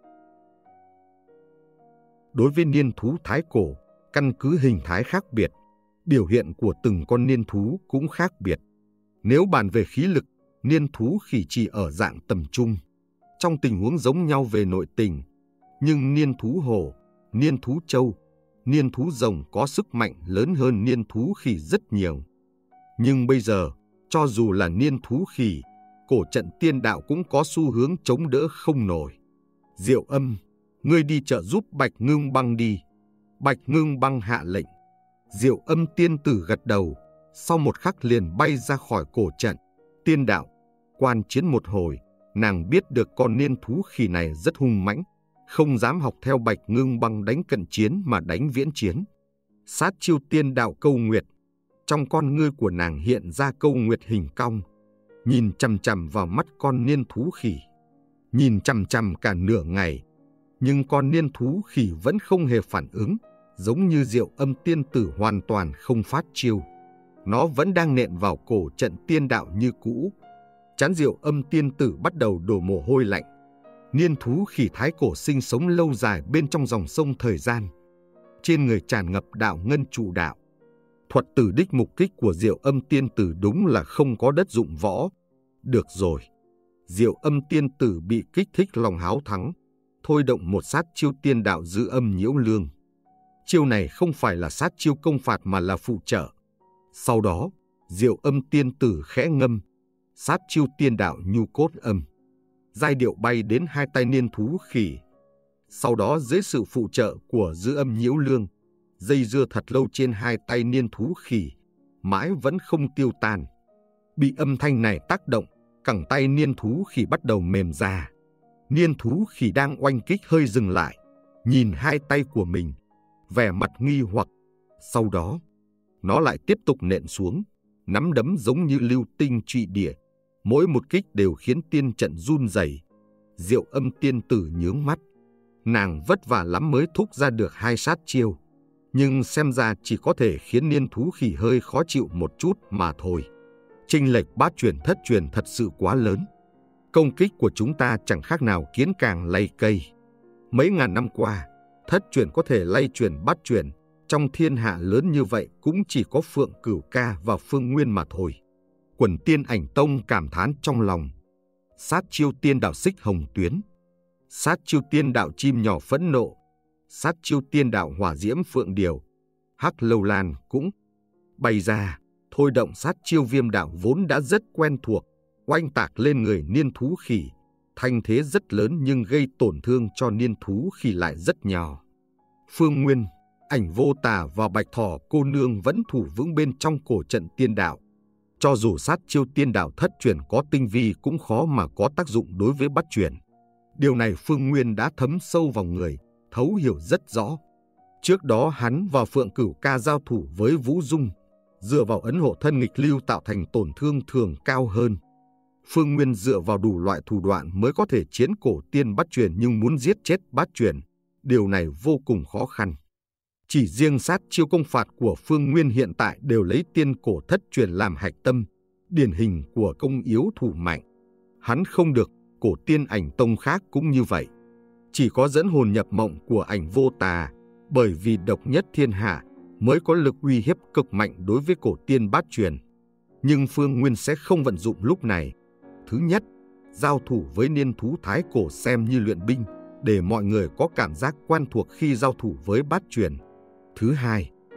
Đối với niên thú thái cổ, căn cứ hình thái khác biệt, biểu hiện của từng con niên thú cũng khác biệt. Nếu bàn về khí lực, niên thú khỉ chỉ ở dạng tầm trung, trong tình huống giống nhau về nội tình. Nhưng niên thú hổ, niên thú trâu, niên thú rồng có sức mạnh lớn hơn niên thú khỉ rất nhiều. Nhưng bây giờ, cho dù là niên thú khỉ, cổ trận tiên đạo cũng có xu hướng chống đỡ không nổi. Diệu Âm, ngươi đi trợ giúp Bạch Ngưng Băng đi. Bạch Ngưng Băng hạ lệnh. Diệu Âm tiên tử gật đầu, sau một khắc liền bay ra khỏi cổ trận tiên đạo. Quan chiến một hồi, nàng biết được con niên thú khỉ này rất hung mãnh, không dám học theo Bạch Ngưng Băng đánh cận chiến mà đánh viễn chiến. Sát chiêu tiên đạo câu nguyệt, trong con ngươi của nàng hiện ra câu nguyệt hình cong, nhìn chằm chằm vào mắt con niên thú khỉ. Nhìn chằm chằm cả nửa ngày, nhưng con niên thú khỉ vẫn không hề phản ứng, giống như Diệu Âm tiên tử hoàn toàn không phát chiêu. Nó vẫn đang nện vào cổ trận tiên đạo như cũ. Trán Diệu Âm tiên tử bắt đầu đổ mồ hôi lạnh. Niên thú khỉ thái cổ sinh sống lâu dài bên trong dòng sông thời gian. Trên người tràn ngập đạo ngân trụ đạo. Thuật tử đích mục kích của Diệu Âm tiên tử đúng là không có đất dụng võ. Được rồi. Diệu Âm tiên tử bị kích thích lòng háo thắng, thôi động một sát chiêu tiên đạo Dư Âm Nhiễu Lương. Chiêu này không phải là sát chiêu công phạt mà là phụ trợ. Sau đó, Diệu Âm tiên tử khẽ ngâm, sát chiêu tiên đạo Nhu Cốt Âm. Giai điệu bay đến hai tay niên thú khỉ. Sau đó dưới sự phụ trợ của Dư Âm Nhiễu Lương, dây dưa thật lâu trên hai tay niên thú khỉ, mãi vẫn không tiêu tan. Bị âm thanh này tác động, cẳng tay niên thú khỉ bắt đầu mềm ra. Niên thú khỉ đang oanh kích hơi dừng lại, nhìn hai tay của mình, vẻ mặt nghi hoặc. Sau đó, nó lại tiếp tục nện xuống, nắm đấm giống như lưu tinh trụy địa. Mỗi một kích đều khiến tiên trận run rẩy. Diệu Âm tiên tử nhướng mắt. Nàng vất vả lắm mới thúc ra được hai sát chiêu, nhưng xem ra chỉ có thể khiến niên thú khỉ hơi khó chịu một chút mà thôi. Chênh lệch bát truyền thất truyền thật sự quá lớn. Công kích của chúng ta chẳng khác nào kiến càng lay cây. Mấy ngàn năm qua, thất truyền có thể lay truyền bát truyền. Trong thiên hạ lớn như vậy cũng chỉ có Phượng Cửu Ca và Phương Nguyên mà thôi. Quần Tiên Ảnh Tông cảm thán trong lòng. Sát chiêu tiên đạo Xích Hồng Tuyến, sát chiêu tiên đạo Chim Nhỏ Phẫn Nộ, sát chiêu tiên đạo Hỏa Diễm Phượng Điều, Hắc Lâu Lan cũng bày ra, thôi động sát chiêu viêm đạo vốn đã rất quen thuộc, oanh tạc lên người niên thú khỉ. Thanh thế rất lớn nhưng gây tổn thương cho niên thú khỉ lại rất nhỏ. Phương Nguyên, Ảnh Vô Tà và Bạch Thỏ cô nương vẫn thủ vững bên trong cổ trận tiên đạo. Cho dù sát chiêu tiên đạo thất truyền có tinh vi cũng khó mà có tác dụng đối với bát truyền. Điều này Phương Nguyên đã thấm sâu vào người, thấu hiểu rất rõ. Trước đó hắn và Phượng Cửu Ca giao thủ với Vũ Dung, dựa vào ấn hộ thân nghịch lưu tạo thành tổn thương thường cao hơn. Phương Nguyên dựa vào đủ loại thủ đoạn mới có thể chiến cổ tiên bát truyền, nhưng muốn giết chết bát truyền, điều này vô cùng khó khăn. Chỉ riêng sát chiêu công phạt của Phương Nguyên hiện tại đều lấy tiên cổ thất truyền làm hạch tâm, điển hình của công yếu thủ mạnh. Hắn không được, cổ Tiên Ảnh Tông khác cũng như vậy. Chỉ có dẫn hồn nhập mộng của Ảnh Vô Tà, bởi vì độc nhất thiên hạ, mới có lực uy hiếp cực mạnh đối với cổ tiên bát truyền. Nhưng Phương Nguyên sẽ không vận dụng lúc này. Thứ nhất, giao thủ với niên thú thái cổ xem như luyện binh, để mọi người có cảm giác quen thuộc khi giao thủ với bát truyền. Thứ hai,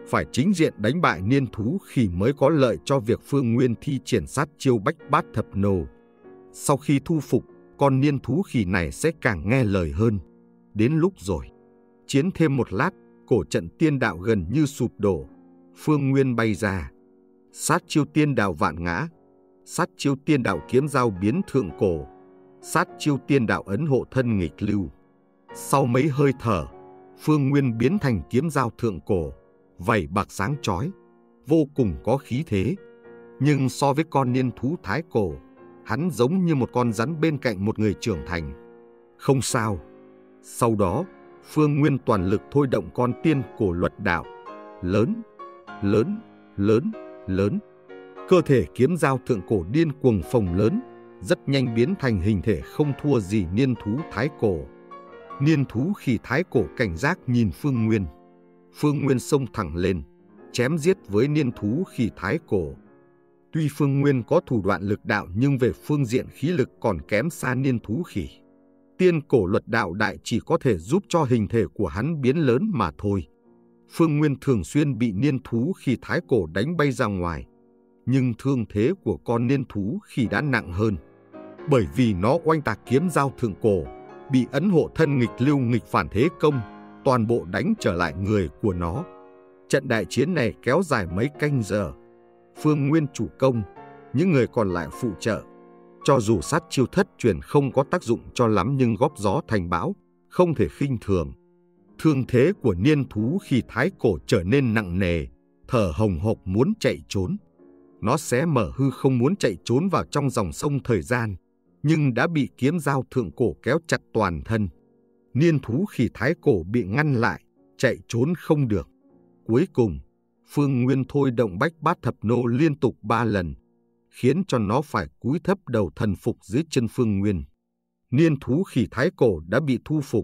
phải chính diện đánh bại niên thú khỉ mới có lợi cho việc Phương Nguyên thi triển sát chiêu Bách Bát Thập Nô. Sau khi thu phục, con niên thú khỉ này sẽ càng nghe lời hơn. Đến lúc rồi, chiến thêm một lát, cổ trận tiên đạo gần như sụp đổ. Phương Nguyên bay ra, sát chiêu tiên đạo vạn ngã, sát chiêu tiên đạo kiếm dao biến thượng cổ, sát chiêu tiên đạo ấn hộ thân nghịch lưu. Sau mấy hơi thở, Phương Nguyên biến thành kiếm dao thượng cổ, vảy bạc sáng chói, vô cùng có khí thế. Nhưng so với con niên thú thái cổ, hắn giống như một con rắn bên cạnh một người trưởng thành. Không sao. Sau đó, Phương Nguyên toàn lực thôi động con tiên cổ luật đạo. Lớn, lớn, lớn, lớn. Cơ thể kiếm dao thượng cổ điên cuồng phồng lớn, rất nhanh biến thành hình thể không thua gì niên thú thái cổ. Niên thú khỉ thái cổ cảnh giác nhìn Phương Nguyên. Phương Nguyên xông thẳng lên, chém giết với niên thú khỉ thái cổ. Tuy Phương Nguyên có thủ đoạn lực đạo nhưng về phương diện khí lực còn kém xa niên thú khỉ. Tiên cổ luật đạo đại chỉ có thể giúp cho hình thể của hắn biến lớn mà thôi. Phương Nguyên thường xuyên bị niên thú khỉ thái cổ đánh bay ra ngoài. Nhưng thương thế của con niên thú khỉ đã nặng hơn. Bởi vì nó oanh tạc kiếm dao thượng cổ, bị ấn hộ thân nghịch lưu nghịch phản thế công, toàn bộ đánh trở lại người của nó. Trận đại chiến này kéo dài mấy canh giờ. Phương Nguyên chủ công, những người còn lại phụ trợ. Cho dù sát chiêu thất truyền không có tác dụng cho lắm nhưng góp gió thành bão, không thể khinh thường. Thương thế của niên thú khi thái cổ trở nên nặng nề, thở hồng hộc muốn chạy trốn. Nó xé mở hư không muốn chạy trốn vào trong dòng sông thời gian, nhưng đã bị kiếm dao thượng cổ kéo chặt toàn thân. Niên thú khi thái cổ bị ngăn lại, chạy trốn không được. Cuối cùng, Phương Nguyên thôi động Bách Bát Thập Nô liên tục ba lần, khiến cho nó phải cúi thấp đầu thần phục dưới chân Phương Nguyên. Niên thú khỉ thái cổ đã bị thu phục.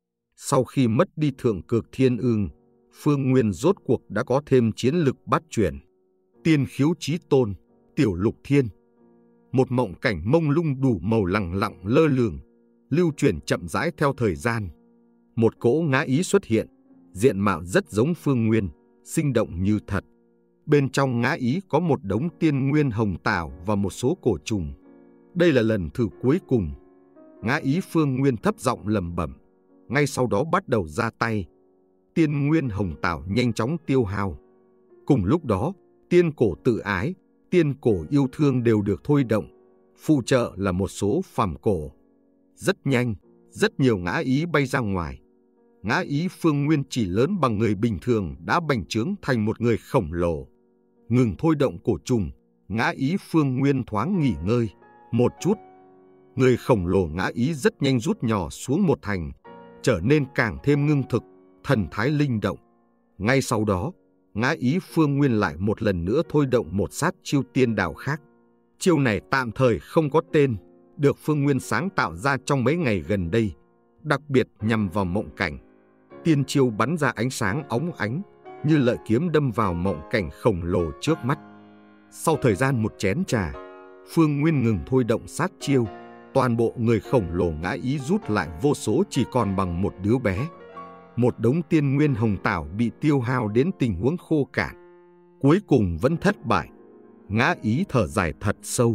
Sau khi mất đi thượng cực thiên ương, Phương Nguyên rốt cuộc đã có thêm chiến lực bát chuyển. Tiên khiếu chí tôn, tiểu lục thiên. Một mộng cảnh mông lung đủ màu lẳng lặng lơ lửng, lưu chuyển chậm rãi theo thời gian. Một cỗ ngã ý xuất hiện, diện mạo rất giống Phương Nguyên, sinh động như thật. Bên trong ngã ý có một đống tiên nguyên hồng tảo và một số cổ trùng. Đây là lần thử cuối cùng. Ngã ý Phương Nguyên thấp giọng lẩm bẩm, ngay sau đó bắt đầu ra tay. Tiên nguyên hồng tảo nhanh chóng tiêu hao. Cùng lúc đó, tiên cổ tự ái, tiên cổ yêu thương đều được thôi động. Phụ trợ là một số phàm cổ. Rất nhanh, rất nhiều ngã ý bay ra ngoài. Ngã ý Phương Nguyên chỉ lớn bằng người bình thường đã bành trướng thành một người khổng lồ. Ngừng thôi động cổ trùng, ngã ý Phương Nguyên thoáng nghỉ ngơi một chút. Người khổng lồ ngã ý rất nhanh rút nhỏ xuống một thành, trở nên càng thêm ngưng thực, thần thái linh động. Ngay sau đó, ngã ý Phương Nguyên lại một lần nữa thôi động một sát chiêu tiên đạo khác. Chiêu này tạm thời không có tên, được Phương Nguyên sáng tạo ra trong mấy ngày gần đây, đặc biệt nhằm vào mộng cảnh. Tiên chiêu bắn ra ánh sáng óng ánh, như lợi kiếm đâm vào mộng cảnh khổng lồ trước mắt. Sau thời gian một chén trà, Phương Nguyên ngừng thôi động sát chiêu, toàn bộ người khổng lồ ngã ý rút lại vô số chỉ còn bằng một đứa bé. Một đống tiên nguyên hồng tảo bị tiêu hao đến tình huống khô cạn. Cuối cùng vẫn thất bại. Ngã ý thở dài thật sâu.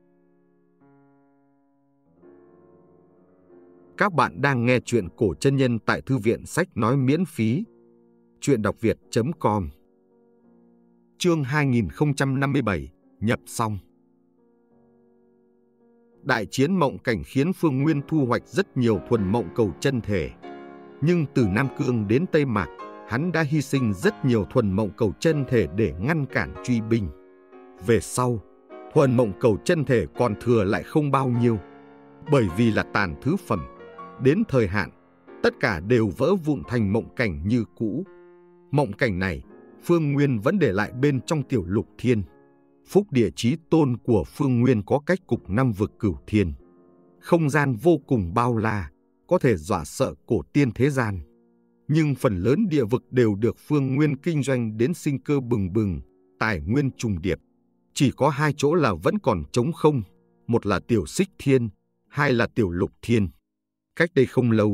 Các bạn đang nghe chuyện cổ chân nhân tại Thư viện Sách Nói miễn phí. Chuyện đọc việt chấm com. Chương hai nghìn không trăm năm mươi bảy, nhập xong. Đại chiến mộng cảnh khiến Phương Nguyên thu hoạch rất nhiều thuần mộng cầu chân thể. Nhưng từ Nam Cương đến Tây Mạc, hắn đã hy sinh rất nhiều thuần mộng cầu chân thể để ngăn cản truy binh. Về sau, thuần mộng cầu chân thể còn thừa lại không bao nhiêu. Bởi vì là tàn thứ phẩm, đến thời hạn, tất cả đều vỡ vụn thành mộng cảnh như cũ. Mộng cảnh này, Phương Nguyên vẫn để lại bên trong tiểu lục thiên. Phúc địa chí tôn của Phương Nguyên có cách cục năm vực cửu thiên. Không gian vô cùng bao la, có thể dọa sợ cổ tiên thế gian. Nhưng phần lớn địa vực đều được Phương Nguyên kinh doanh đến sinh cơ bừng bừng, tài nguyên trùng điệp. Chỉ có hai chỗ là vẫn còn trống không, một là tiểu xích thiên, hai là tiểu lục thiên. Cách đây không lâu,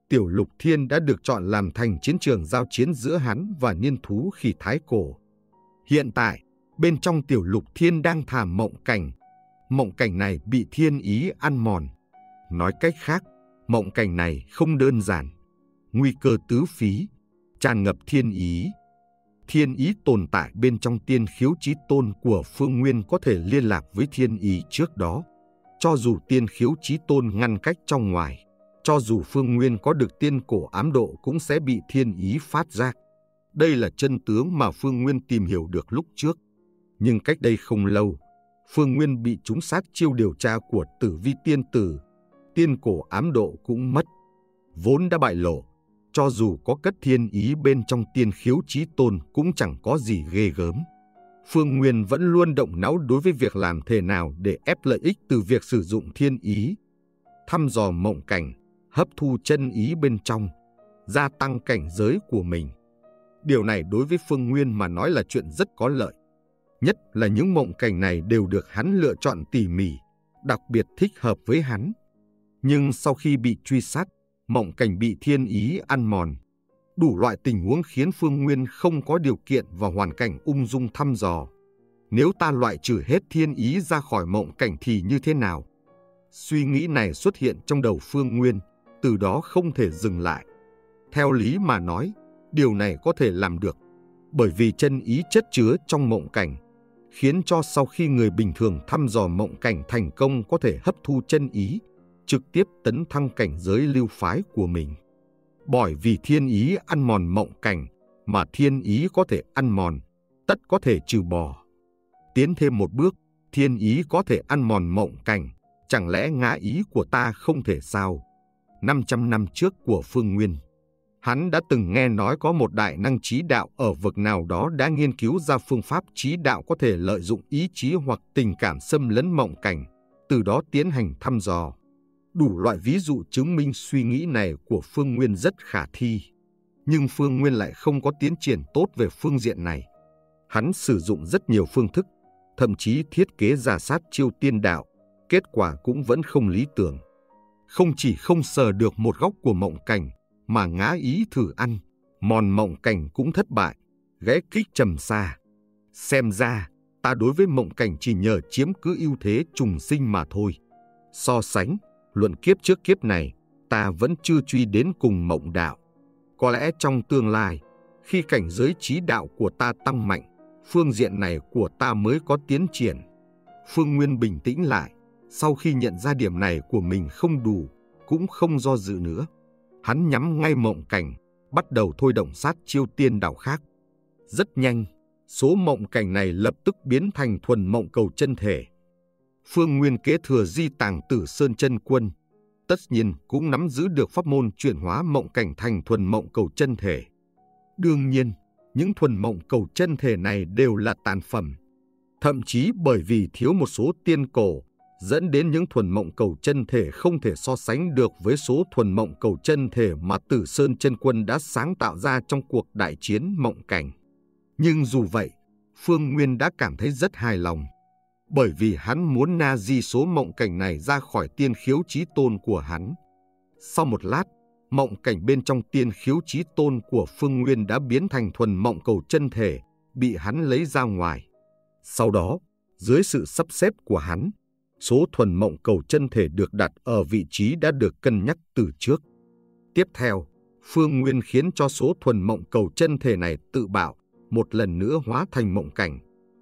Tiểu Lục Thiên đã được chọn làm thành chiến trường giao chiến giữa hắn và niên thú khỉ thái cổ. Hiện tại, bên trong Tiểu Lục Thiên đang thả mộng cảnh. Mộng cảnh này bị thiên ý ăn mòn. Nói cách khác, mộng cảnh này không đơn giản. Nguy cơ tứ phí, tràn ngập thiên ý. Thiên ý tồn tại bên trong tiên khiếu chí tôn của Phương Nguyên có thể liên lạc với thiên ý trước đó. Cho dù tiên khiếu chí tôn ngăn cách trong ngoài, cho dù Phương Nguyên có được tiên cổ ám độ cũng sẽ bị thiên ý phát giác. Đây là chân tướng mà Phương Nguyên tìm hiểu được lúc trước. Nhưng cách đây không lâu, Phương Nguyên bị trúng sát chiêu điều tra của Tử Vi tiên tử, tiên cổ ám độ cũng mất. Vốn đã bại lộ, cho dù có cất thiên ý bên trong tiên khiếu chí tôn cũng chẳng có gì ghê gớm. Phương Nguyên vẫn luôn động não đối với việc làm thế nào để ép lợi ích từ việc sử dụng thiên ý, thăm dò mộng cảnh, hấp thu chân ý bên trong, gia tăng cảnh giới của mình. Điều này đối với Phương Nguyên mà nói là chuyện rất có lợi. Nhất là những mộng cảnh này đều được hắn lựa chọn tỉ mỉ, đặc biệt thích hợp với hắn. Nhưng sau khi bị truy sát, mộng cảnh bị thiên ý ăn mòn. Đủ loại tình huống khiến Phương Nguyên không có điều kiện và hoàn cảnh ung dung thăm dò. Nếu ta loại trừ hết thiên ý ra khỏi mộng cảnh thì như thế nào? Suy nghĩ này xuất hiện trong đầu Phương Nguyên, từ đó không thể dừng lại. Theo lý mà nói, điều này có thể làm được, bởi vì chân ý chất chứa trong mộng cảnh, khiến cho sau khi người bình thường thăm dò mộng cảnh thành công có thể hấp thu chân ý, trực tiếp tấn thăng cảnh giới lưu phái của mình. Bởi vì thiên ý ăn mòn mộng cảnh, mà thiên ý có thể ăn mòn, tất có thể trừ bỏ. Tiến thêm một bước, thiên ý có thể ăn mòn mộng cảnh, chẳng lẽ ngã ý của ta không thể sao? năm trăm năm trước của Phương Nguyên, hắn đã từng nghe nói có một đại năng trí đạo ở vực nào đó đã nghiên cứu ra phương pháp trí đạo có thể lợi dụng ý chí hoặc tình cảm xâm lấn mộng cảnh, từ đó tiến hành thăm dò. Đủ loại ví dụ chứng minh suy nghĩ này của Phương Nguyên rất khả thi. Nhưng Phương Nguyên lại không có tiến triển tốt về phương diện này. Hắn sử dụng rất nhiều phương thức, thậm chí thiết kế ra sát chiêu tiên đạo, kết quả cũng vẫn không lý tưởng. Không chỉ không sờ được một góc của mộng cảnh, mà ngã ý thử ăn, mòn mộng cảnh cũng thất bại, ghé kích trầm xa. Xem ra, ta đối với mộng cảnh chỉ nhờ chiếm cứ ưu thế trùng sinh mà thôi. So sánh, luận kiếp trước kiếp này, ta vẫn chưa truy đến cùng mộng đạo. Có lẽ trong tương lai, khi cảnh giới trí đạo của ta tăng mạnh, phương diện này của ta mới có tiến triển. Phương Nguyên bình tĩnh lại, sau khi nhận ra điểm này của mình không đủ, cũng không do dự nữa. Hắn nhắm ngay mộng cảnh, bắt đầu thôi động sát chiêu tiên đạo khác. Rất nhanh, số mộng cảnh này lập tức biến thành thuần mộng cầu chân thể. Phương Nguyên kế thừa di tàng Tử Sơn chân quân, tất nhiên cũng nắm giữ được pháp môn chuyển hóa mộng cảnh thành thuần mộng cầu chân thể. Đương nhiên, những thuần mộng cầu chân thể này đều là tàn phẩm. Thậm chí bởi vì thiếu một số tiên cổ, dẫn đến những thuần mộng cầu chân thể không thể so sánh được với số thuần mộng cầu chân thể mà Tử Sơn chân quân đã sáng tạo ra trong cuộc đại chiến mộng cảnh. Nhưng dù vậy, Phương Nguyên đã cảm thấy rất hài lòng, bởi vì hắn muốn na di số mộng cảnh này ra khỏi tiên khiếu chí tôn của hắn. Sau một lát, mộng cảnh bên trong tiên khiếu chí tôn của Phương Nguyên đã biến thành thuần mộng cầu chân thể, bị hắn lấy ra ngoài. Sau đó, dưới sự sắp xếp của hắn, số thuần mộng cầu chân thể được đặt ở vị trí đã được cân nhắc từ trước. Tiếp theo, Phương Nguyên khiến cho số thuần mộng cầu chân thể này tự bạo, một lần nữa hóa thành mộng cảnh.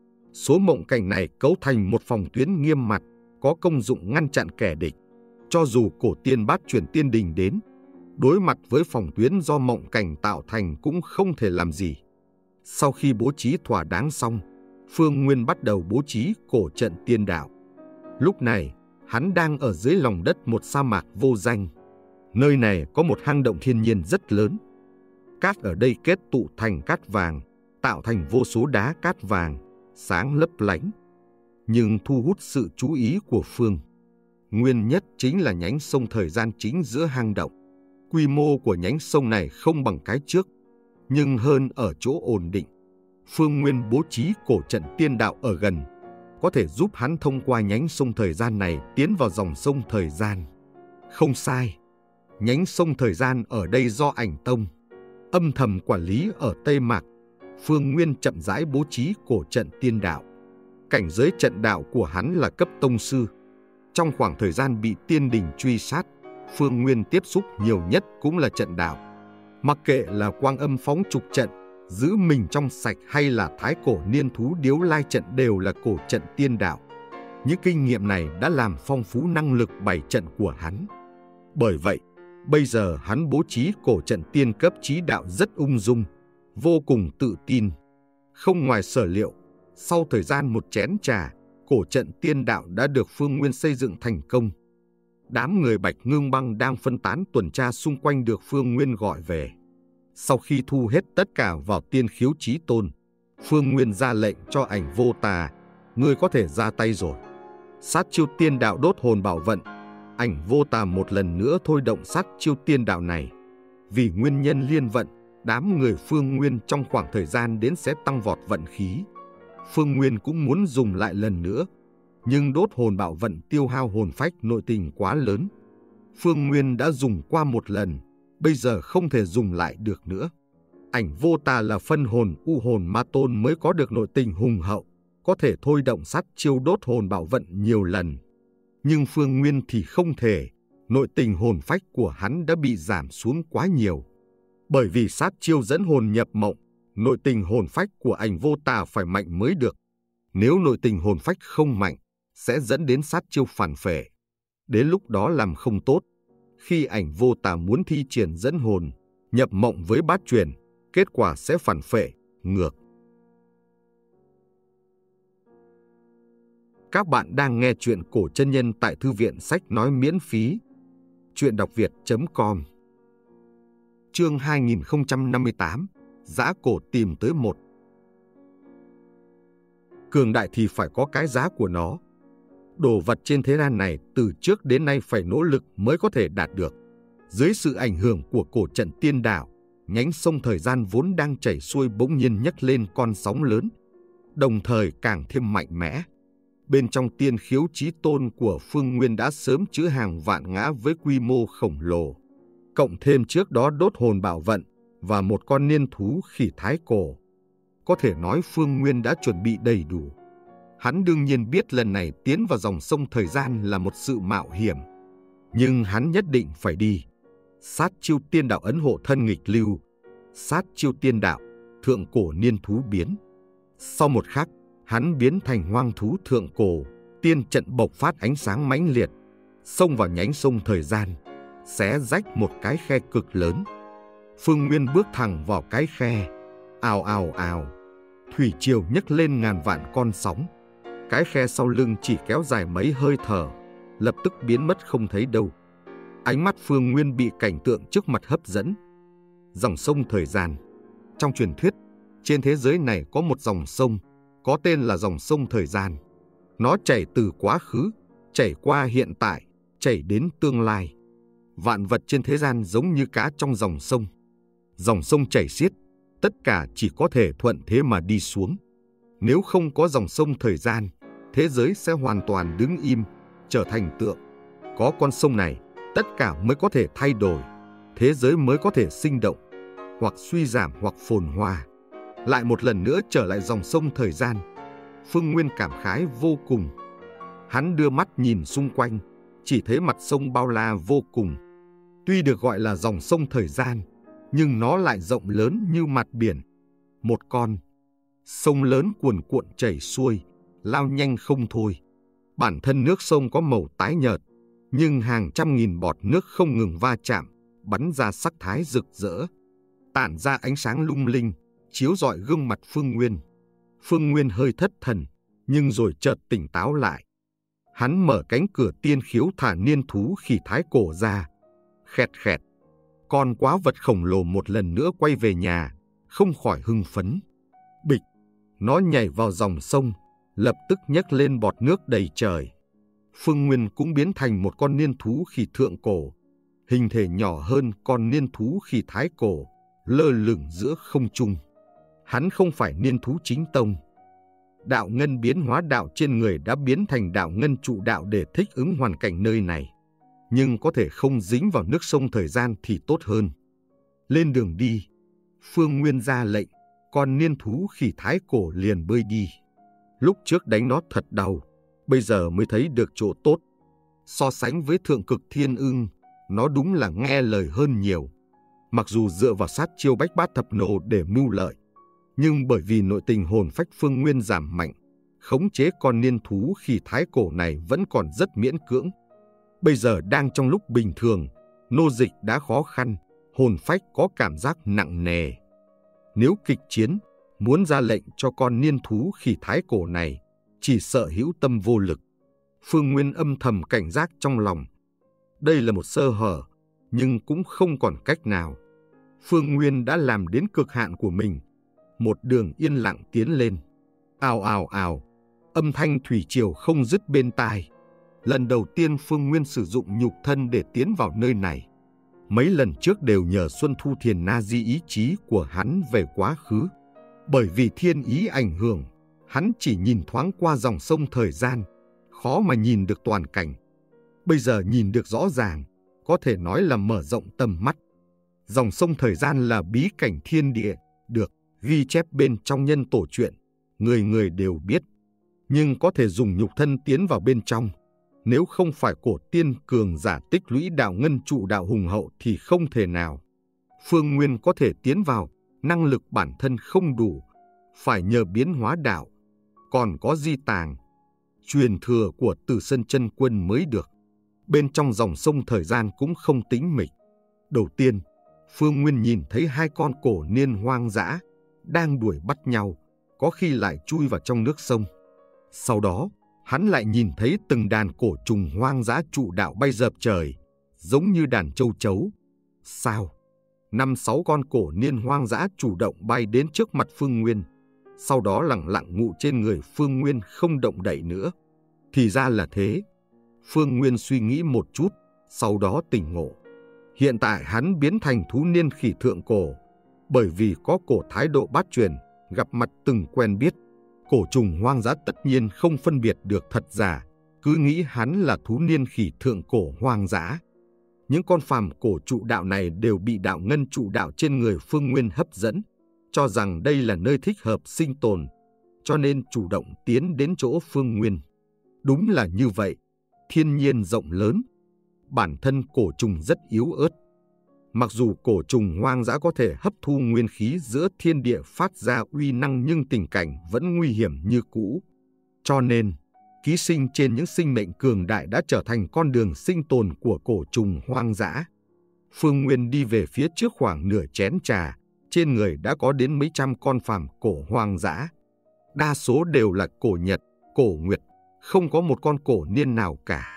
Số mộng cảnh này cấu thành một phòng tuyến nghiêm mật, có công dụng ngăn chặn kẻ địch. Cho dù cổ tiên bát chuyển tiên đình đến, đối mặt với phòng tuyến do mộng cảnh tạo thành cũng không thể làm gì. Sau khi bố trí thỏa đáng xong, Phương Nguyên bắt đầu bố trí cổ trận tiên đạo. Lúc này, hắn đang ở dưới lòng đất một sa mạc vô danh. Nơi này có một hang động thiên nhiên rất lớn. Cát ở đây kết tụ thành cát vàng, tạo thành vô số đá cát vàng, sáng lấp lánh. Nhưng thu hút sự chú ý của Phương Nguyên nhất chính là nhánh sông thời gian chính giữa hang động. Quy mô của nhánh sông này không bằng cái trước, nhưng hơn ở chỗ ổn định. Phương Nguyên bố trí cổ trận tiên đạo ở gần, có thể giúp hắn thông qua nhánh sông thời gian này tiến vào dòng sông thời gian. Không sai, Nhánh sông Thời Gian ở đây do Ảnh Tông âm thầm quản lý ở Tây Mạc. Phương Nguyên chậm rãi bố trí cổ trận tiên đạo. Cảnh giới trận đạo của hắn là cấp tông sư. Trong khoảng thời gian bị tiên đình truy sát, Phương Nguyên tiếp xúc nhiều nhất cũng là trận đạo. Mặc kệ là Quang Âm phóng trục trận, giữ mình trong sạch hay là Thái Cổ Niên Thú Điếu Lai trận đều là cổ trận tiên đạo. Những kinh nghiệm này đã làm phong phú năng lực bày trận của hắn. Bởi vậy, bây giờ hắn bố trí cổ trận tiên cấp chí đạo rất ung dung, vô cùng tự tin. Không ngoài sở liệu, sau thời gian một chén trà, cổ trận tiên đạo đã được Phương Nguyên xây dựng thành công. Đám người Bạch Ngưng Băng đang phân tán tuần tra xung quanh được Phương Nguyên gọi về. Sau khi thu hết tất cả vào tiên khiếu chí tôn, Phương Nguyên ra lệnh cho Ảnh Vô Tà, ngươi có thể ra tay rồi. Sát chiêu tiên đạo đốt hồn bảo vận. Ảnh Vô Tà một lần nữa thôi động sát chiêu tiên đạo này. Vì nguyên nhân liên vận, đám người Phương Nguyên trong khoảng thời gian đến sẽ tăng vọt vận khí. Phương Nguyên cũng muốn dùng lại lần nữa, nhưng đốt hồn bảo vận tiêu hao hồn phách nội tình quá lớn. Phương Nguyên đã dùng qua một lần, bây giờ không thể dùng lại được nữa. Ảnh Vô Tà là phân hồn u hồn ma tôn mới có được nội tình hùng hậu, có thể thôi động sát chiêu đốt hồn bảo vận nhiều lần. Nhưng Phương Nguyên thì không thể, nội tình hồn phách của hắn đã bị giảm xuống quá nhiều. Bởi vì sát chiêu dẫn hồn nhập mộng, nội tình hồn phách của Ảnh Vô Tà phải mạnh mới được. Nếu nội tình hồn phách không mạnh, sẽ dẫn đến sát chiêu phản phệ. Đến lúc đó làm không tốt. Khi Ảnh Vô Tà muốn thi triển dẫn hồn, nhập mộng với bát truyền, kết quả sẽ phản phệ, ngược. Các bạn đang nghe truyện cổ chân nhân tại Thư viện Sách Nói miễn phí. Truyện đọc việt chấm com. Chương hai nghìn không trăm năm mươi tám. Giá cổ tìm tới một. Cường đại thì phải có cái giá của nó. Đồ vật trên thế gian này từ trước đến nay phải nỗ lực mới có thể đạt được. Dưới sự ảnh hưởng của cổ trận tiên đạo, nhánh sông Thời Gian vốn đang chảy xuôi bỗng nhiên nhấc lên con sóng lớn, đồng thời càng thêm mạnh mẽ. Bên trong tiên khiếu chí tôn của Phương Nguyên đã sớm chứa hàng vạn ngã với quy mô khổng lồ. Cộng thêm trước đó đốt hồn bảo vận và một con niên thú khỉ thái cổ. Có thể nói Phương Nguyên đã chuẩn bị đầy đủ. Hắn đương nhiên biết lần này tiến vào dòng sông Thời Gian là một sự mạo hiểm. Nhưng hắn nhất định phải đi. Sát chiêu tiên đạo ấn hộ thân nghịch lưu. Sát chiêu tiên đạo, thượng cổ niên thú biến. Sau một khắc, hắn biến thành hoang thú thượng cổ. Tiên trận bộc phát ánh sáng mãnh liệt, xông vào nhánh sông Thời Gian, xé rách một cái khe cực lớn. Phương Nguyên bước thẳng vào cái khe. Ào ào ào, thủy triều nhấc lên ngàn vạn con sóng. Cái khe sau lưng chỉ kéo dài mấy hơi thở, lập tức biến mất không thấy đâu. Ánh mắt Phương Nguyên bị cảnh tượng trước mặt hấp dẫn. Dòng sông Thời Gian. Trong truyền thuyết, trên thế giới này có một dòng sông, có tên là dòng sông Thời Gian. Nó chảy từ quá khứ, chảy qua hiện tại, chảy đến tương lai. Vạn vật trên thế gian giống như cá trong dòng sông. Dòng sông chảy xiết, tất cả chỉ có thể thuận thế mà đi xuống. Nếu không có dòng sông Thời Gian, thế giới sẽ hoàn toàn đứng im, trở thành tượng. Có con sông này, tất cả mới có thể thay đổi, thế giới mới có thể sinh động, hoặc suy giảm hoặc phồn hoa. Lại một lần nữa trở lại dòng sông Thời Gian, Phương Nguyên cảm khái vô cùng. Hắn đưa mắt nhìn xung quanh, chỉ thấy mặt sông bao la vô cùng. Tuy được gọi là dòng sông Thời Gian, nhưng nó lại rộng lớn như mặt biển. Một con sông lớn cuồn cuộn chảy xuôi, lao nhanh không thôi. Bản thân nước sông có màu tái nhợt, nhưng hàng trăm nghìn bọt nước không ngừng va chạm, bắn ra sắc thái rực rỡ, tản ra ánh sáng lung linh, chiếu rọi gương mặt Phương Nguyên. Phương Nguyên hơi thất thần, nhưng rồi chợt tỉnh táo lại. Hắn mở cánh cửa tiên khiếu thả niên thú khỉ thái cổ ra. Khẹt khẹt, con quái vật khổng lồ một lần nữa quay về nhà, không khỏi hưng phấn. Bịch, nó nhảy vào dòng sông, lập tức nhấc lên bọt nước đầy trời. Phương Nguyên cũng biến thành một con niên thú khỉ thượng cổ, hình thể nhỏ hơn con niên thú khỉ thái cổ, lơ lửng giữa không trung. Hắn không phải niên thú chính tông. Đạo ngân biến hóa đạo trên người đã biến thành đạo ngân trụ đạo để thích ứng hoàn cảnh nơi này. nhưng có thể không dính vào nước sông thời gian thì tốt hơn. Lên đường đi, Phương Nguyên ra lệnh, con niên thú khỉ thái cổ liền bơi đi. Lúc trước đánh nó thật đau, bây giờ mới thấy được chỗ tốt. So sánh với thượng cực thiên ưng, nó đúng là nghe lời hơn nhiều. Mặc dù dựa vào sát chiêu bách bát thập nộ để mưu lợi, nhưng bởi vì nội tình hồn phách Phương Nguyên giảm mạnh, khống chế con niên thú khỉ thái cổ này vẫn còn rất miễn cưỡng. Bây giờ đang trong lúc bình thường, nô dịch đã khó khăn, hồn phách có cảm giác nặng nề. Nếu kịch chiến, muốn ra lệnh cho con niên thú khỉ thái cổ này, chỉ sợ hữu tâm vô lực. Phương Nguyên âm thầm cảnh giác trong lòng. Đây là một sơ hở, nhưng cũng không còn cách nào. Phương Nguyên đã làm đến cực hạn của mình. Một đường yên lặng tiến lên. Ào ào ào, âm thanh thủy triều không dứt bên tai. Lần đầu tiên Phương Nguyên sử dụng nhục thân để tiến vào nơi này. Mấy lần trước đều nhờ Xuân Thu Thiền Na Di ý chí của hắn về quá khứ. Bởi vì thiên ý ảnh hưởng, hắn chỉ nhìn thoáng qua dòng sông thời gian, khó mà nhìn được toàn cảnh. Bây giờ nhìn được rõ ràng, có thể nói là mở rộng tầm mắt. Dòng sông thời gian là bí cảnh thiên địa, được ghi chép bên trong nhân tổ truyện, người người đều biết. Nhưng có thể dùng nhục thân tiến vào bên trong, nếu không phải cổ tiên cường giả tích lũy đạo ngân trụ đạo hùng hậu thì không thể nào. Phương Nguyên có thể tiến vào, năng lực bản thân không đủ, phải nhờ biến hóa đạo, còn có di tàng, truyền thừa của Từ Sơn Chân Quân mới được. Bên trong dòng sông thời gian cũng không tĩnh mịch. Đầu tiên, Phương Nguyên nhìn thấy hai con cổ niên hoang dã đang đuổi bắt nhau, có khi lại chui vào trong nước sông. Sau đó, hắn lại nhìn thấy từng đàn cổ trùng hoang dã trụ đạo bay dợp trời, giống như đàn châu chấu. Sao? Năm sáu con cổ niên hoang dã chủ động bay đến trước mặt Phương Nguyên, sau đó lẳng lặng ngụ trên người Phương Nguyên không động đậy nữa. Thì ra là thế. Phương Nguyên suy nghĩ một chút, sau đó tỉnh ngộ. Hiện tại hắn biến thành thú niên khỉ thượng cổ, bởi vì có cổ thái độ bát truyền, gặp mặt từng quen biết. Cổ trùng hoang dã tất nhiên không phân biệt được thật giả, cứ nghĩ hắn là thú niên khỉ thượng cổ hoang dã. Những con phàm cổ trụ đạo này đều bị đạo ngân trụ đạo trên người Phương Nguyên hấp dẫn, cho rằng đây là nơi thích hợp sinh tồn, cho nên chủ động tiến đến chỗ Phương Nguyên. Đúng là như vậy, thiên nhiên rộng lớn, bản thân cổ trùng rất yếu ớt. Mặc dù cổ trùng hoang dã có thể hấp thu nguyên khí giữa thiên địa phát ra uy năng, nhưng tình cảnh vẫn nguy hiểm như cũ. Cho nên, ký sinh trên những sinh mệnh cường đại đã trở thành con đường sinh tồn của cổ trùng hoang dã. Phương Nguyên đi về phía trước khoảng nửa chén trà, trên người đã có đến mấy trăm con phàm cổ hoang dã. Đa số đều là cổ nhật, cổ nguyệt, không có một con cổ niên nào cả.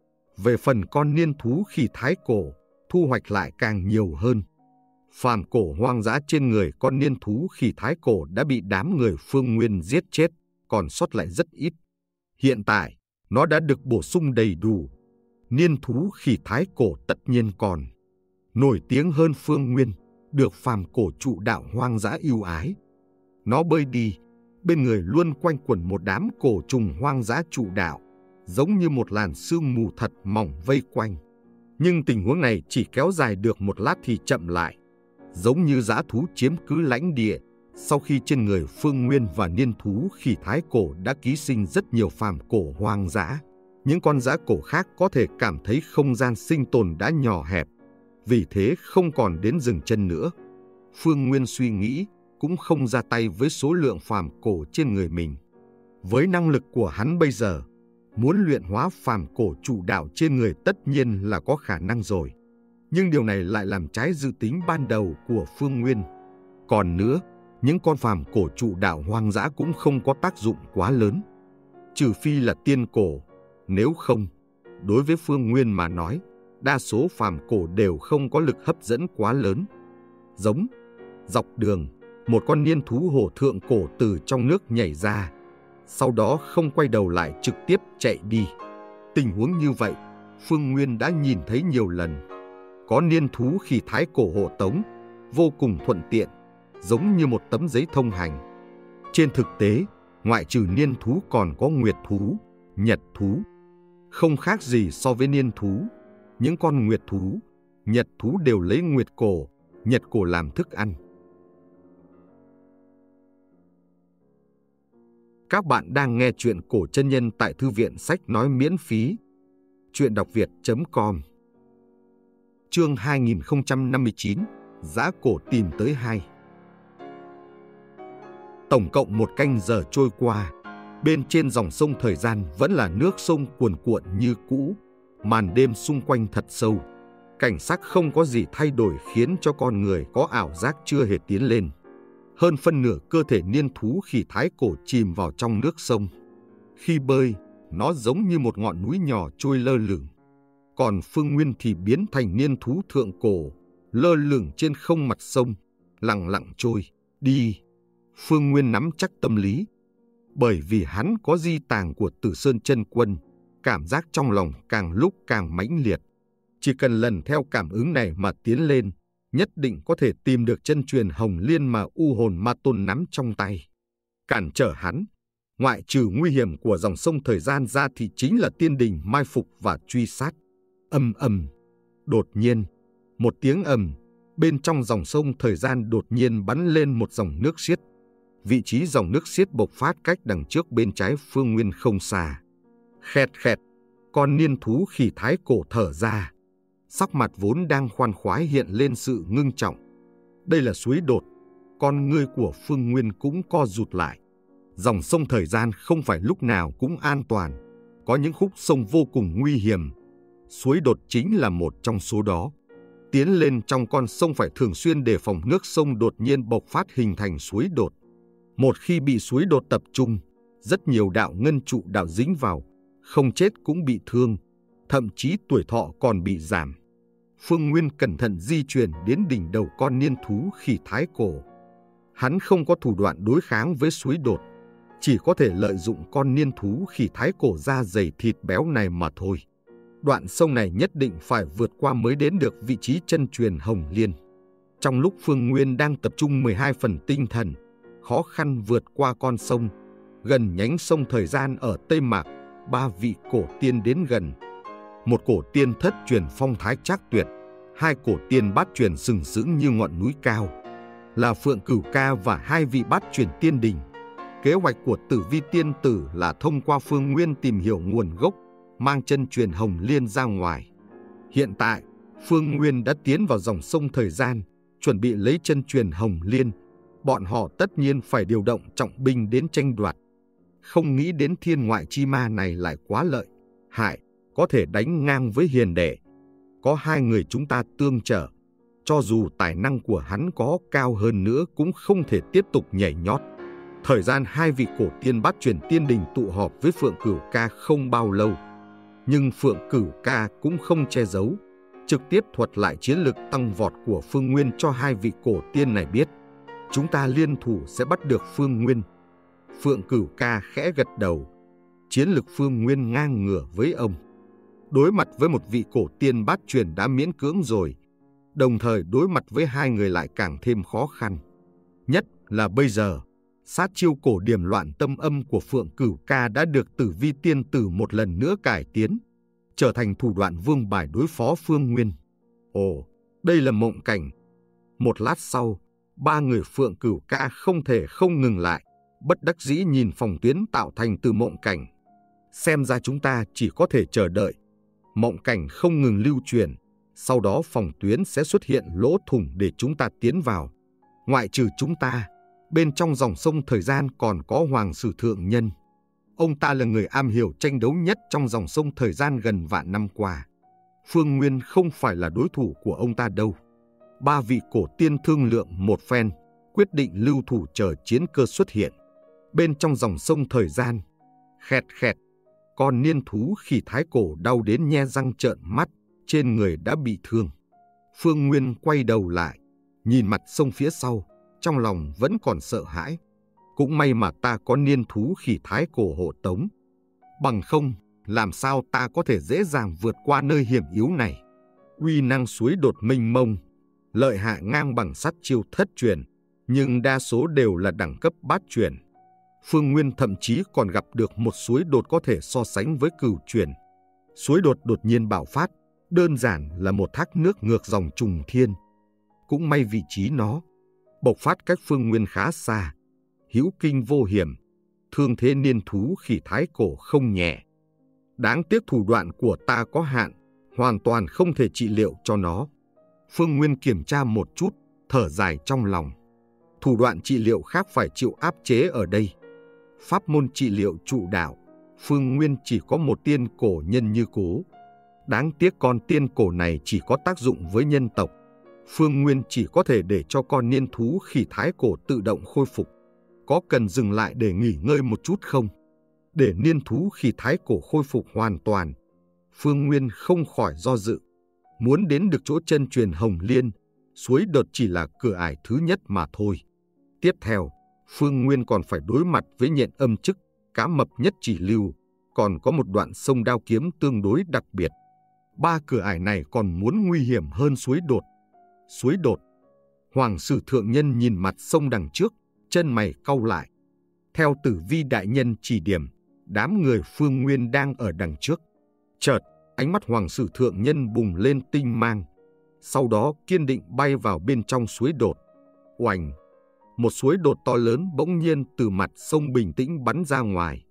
Về phần con niên thú khỉ thái cổ, thu hoạch lại càng nhiều hơn. Phàm cổ hoang dã trên người con niên thú khỉ thái cổ đã bị đám người Phương Nguyên giết chết, còn sót lại rất ít. Hiện tại, nó đã được bổ sung đầy đủ. Niên thú khỉ thái cổ tất nhiên còn nổi tiếng hơn Phương Nguyên, được phàm cổ trụ đạo hoang dã yêu ái. Nó bơi đi, bên người luôn quanh quẩn một đám cổ trùng hoang dã trụ đạo, giống như một làn sương mù thật mỏng vây quanh. Nhưng tình huống này chỉ kéo dài được một lát thì chậm lại, giống như dã thú chiếm cứ lãnh địa. Sau khi trên người Phương Nguyên và niên thú khỉ thái cổ đã ký sinh rất nhiều phàm cổ hoang dã, những con dã cổ khác có thể cảm thấy không gian sinh tồn đã nhỏ hẹp, vì thế không còn đến dừng chân nữa. Phương Nguyên suy nghĩ, cũng không ra tay với số lượng phàm cổ trên người mình. Với năng lực của hắn bây giờ, muốn luyện hóa phàm cổ trụ đạo trên người tất nhiên là có khả năng rồi. Nhưng điều này lại làm trái dự tính ban đầu của Phương Nguyên. Còn nữa, những con phàm cổ trụ đạo hoang dã cũng không có tác dụng quá lớn, trừ phi là tiên cổ. Nếu không, đối với Phương Nguyên mà nói, đa số phàm cổ đều không có lực hấp dẫn quá lớn. Giống dọc đường, một con niên thú hổ thượng cổ từ trong nước nhảy ra, sau đó không quay đầu lại trực tiếp chạy đi. Tình huống như vậy, Phương Nguyên đã nhìn thấy nhiều lần. Có niên thú khỉ thái cổ hộ tống, vô cùng thuận tiện, giống như một tấm giấy thông hành. Trên thực tế, ngoại trừ niên thú còn có nguyệt thú, nhật thú. Không khác gì so với niên thú. những con nguyệt thú, nhật thú đều lấy nguyệt cổ, nhật cổ làm thức ăn. Các bạn đang nghe truyện cổ chân nhân tại Thư viện Sách Nói miễn phí. Truyện đọc việt chấm com. Chương hai nghìn không trăm năm mươi chín, Giã cổ tìm tới hai. Tổng cộng một canh giờ trôi qua, bên trên dòng sông thời gian vẫn là nước sông cuồn cuộn như cũ, màn đêm xung quanh thật sâu. Cảnh sắc không có gì thay đổi khiến cho con người có ảo giác chưa hề tiến lên. Hơn phân nửa cơ thể niên thú khỉ thái cổ chìm vào trong nước sông. Khi bơi, nó giống như một ngọn núi nhỏ trôi lơ lửng. Còn Phương Nguyên thì biến thành niên thú thượng cổ, lơ lửng trên không mặt sông, lặng lặng trôi, đi. Phương Nguyên nắm chắc tâm lý. Bởi vì hắn có di tàng của Tử Sơn Chân Quân, cảm giác trong lòng càng lúc càng mãnh liệt. Chỉ cần lần theo cảm ứng này mà tiến lên, nhất định có thể tìm được chân truyền Hồng Liên mà U Hồn Ma Tôn nắm trong tay. Cản trở hắn, ngoại trừ nguy hiểm của dòng sông thời gian ra thì chính là tiên đình mai phục và truy sát. Ầm ầm. Đột nhiên, một tiếng ầm, bên trong dòng sông thời gian đột nhiên bắn lên một dòng nước xiết. Vị trí dòng nước xiết bộc phát cách đằng trước bên trái Phương Nguyên không xa. Khẹt khẹt, con niên thú khỉ thái cổ thở ra. Sắc mặt vốn đang khoan khoái hiện lên sự ngưng trọng. Đây là suối đột, con ngươi của Phương Nguyên cũng co rụt lại. Dòng sông thời gian không phải lúc nào cũng an toàn, có những khúc sông vô cùng nguy hiểm. Suối đột chính là một trong số đó. Tiến lên trong con sông phải thường xuyên đề phòng nước sông đột nhiên bộc phát hình thành suối đột. Một khi bị suối đột tập trung, rất nhiều đạo ngân trụ đạo dính vào, không chết cũng bị thương, thậm chí tuổi thọ còn bị giảm. Phương Nguyên cẩn thận di chuyển đến đỉnh đầu con niên thú khỉ thái cổ. Hắn không có thủ đoạn đối kháng với suối đột, chỉ có thể lợi dụng con niên thú khỉ thái cổ da dày thịt béo này mà thôi. Đoạn sông này nhất định phải vượt qua mới đến được vị trí chân truyền Hồng Liên. Trong lúc Phương Nguyên đang tập trung mười hai phần tinh thần, khó khăn vượt qua con sông, gần nhánh sông thời gian ở Tây Mạc, ba vị cổ tiên đến gần. Một cổ tiên thất truyền phong thái trác tuyệt, hai cổ tiên bát truyền sừng sững như ngọn núi cao, là Phượng Cửu Ca và hai vị bát truyền tiên đình. Kế hoạch của Tử Vi tiên tử là thông qua Phương Nguyên tìm hiểu nguồn gốc, mang chân truyền Hồng Liên ra ngoài. Hiện tại, Phương Nguyên đã tiến vào dòng sông thời gian, chuẩn bị lấy chân truyền Hồng Liên. Bọn họ tất nhiên phải điều động trọng binh đến tranh đoạt. Không nghĩ đến thiên ngoại chi ma này lại quá lợi hại, có thể đánh ngang với hiền đệ. Có hai người chúng ta tương trợ, cho dù tài năng của hắn có cao hơn nữa cũng không thể tiếp tục nhảy nhót. Thời gian hai vị cổ tiên bát truyền tiên đình tụ họp với Phượng Cửu Ca không bao lâu. Nhưng Phượng Cửu Ca cũng không che giấu, trực tiếp thuật lại chiến lực tăng vọt của Phương Nguyên cho hai vị cổ tiên này biết. Chúng ta liên thủ sẽ bắt được Phương Nguyên. Phượng Cửu Ca khẽ gật đầu. Chiến lực Phương Nguyên ngang ngửa với ông. Đối mặt với một vị cổ tiên bát truyền đã miễn cưỡng rồi, đồng thời đối mặt với hai người lại càng thêm khó khăn. Nhất là bây giờ, sát chiêu cổ điểm loạn tâm âm của Phượng Cửu Ca đã được Tử Vi tiên tử một lần nữa cải tiến, trở thành thủ đoạn vương bài đối phó Phương Nguyên. Ồ, đây là mộng cảnh. Một lát sau, ba người Phượng Cửu Ca không thể không ngừng lại, bất đắc dĩ nhìn phòng tuyến tạo thành từ mộng cảnh. Xem ra chúng ta chỉ có thể chờ đợi. Mộng cảnh không ngừng lưu truyền, sau đó phòng tuyến sẽ xuất hiện lỗ thủng để chúng ta tiến vào. Ngoại trừ chúng ta, bên trong dòng sông thời gian còn có Hoàng Sử Thượng Nhân. Ông ta là người am hiểu tranh đấu nhất trong dòng sông thời gian gần vạn năm qua. Phương Nguyên không phải là đối thủ của ông ta đâu. Ba vị cổ tiên thương lượng một phen, quyết định lưu thủ chờ chiến cơ xuất hiện. Bên trong dòng sông thời gian, khẹt khẹt, con niên thú khỉ thái cổ đau đến nhe răng trợn mắt, trên người đã bị thương. Phương Nguyên quay đầu lại, nhìn mặt sông phía sau, trong lòng vẫn còn sợ hãi. Cũng may mà ta có niên thú khỉ thái cổ hộ tống. Bằng không, làm sao ta có thể dễ dàng vượt qua nơi hiểm yếu này. Uy năng suối đột mênh mông, lợi hại ngang bằng sát chiêu thất truyền, nhưng đa số đều là đẳng cấp bát truyền. Phương Nguyên thậm chí còn gặp được một suối đột có thể so sánh với cửu truyền. Suối đột đột nhiên bạo phát, Đơn giản là một thác nước ngược dòng trùng thiên. Cũng may vị trí nó bộc phát cách Phương Nguyên khá xa, hữu kinh vô hiểm, thương thế niên thú khỉ thái cổ không nhẹ. Đáng tiếc thủ đoạn của ta có hạn, hoàn toàn không thể trị liệu cho nó. Phương Nguyên kiểm tra một chút, thở dài trong lòng. Thủ đoạn trị liệu khác phải chịu áp chế ở đây. Pháp môn trị liệu trụ đạo, Phương Nguyên chỉ có một tiên cổ nhân như cố. Đáng tiếc con tiên cổ này chỉ có tác dụng với nhân tộc. Phương Nguyên chỉ có thể để cho con niên thú khỉ thái cổ tự động khôi phục. Có cần dừng lại để nghỉ ngơi một chút không? Để niên thú khỉ thái cổ khôi phục hoàn toàn, Phương Nguyên không khỏi do dự. Muốn đến được chỗ chân truyền Hồng Liên, suối đột chỉ là cửa ải thứ nhất mà thôi. Tiếp theo, Phương Nguyên còn phải đối mặt với nhện âm chức, cá mập nhất chỉ lưu, còn có một đoạn sông đao kiếm tương đối đặc biệt. Ba cửa ải này còn muốn nguy hiểm hơn suối đột. Suối đột. Hoàng Sử Thượng Nhân nhìn mặt sông đằng trước, chân mày cau lại. Theo Tử Vi đại nhân chỉ điểm, đám người Phương Nguyên đang ở đằng trước. Chợt, ánh mắt Hoàng Sử Thượng Nhân bùng lên tinh mang. Sau đó kiên định bay vào bên trong suối đột. Oành! Một suối đột to lớn bỗng nhiên từ mặt sông bình tĩnh bắn ra ngoài.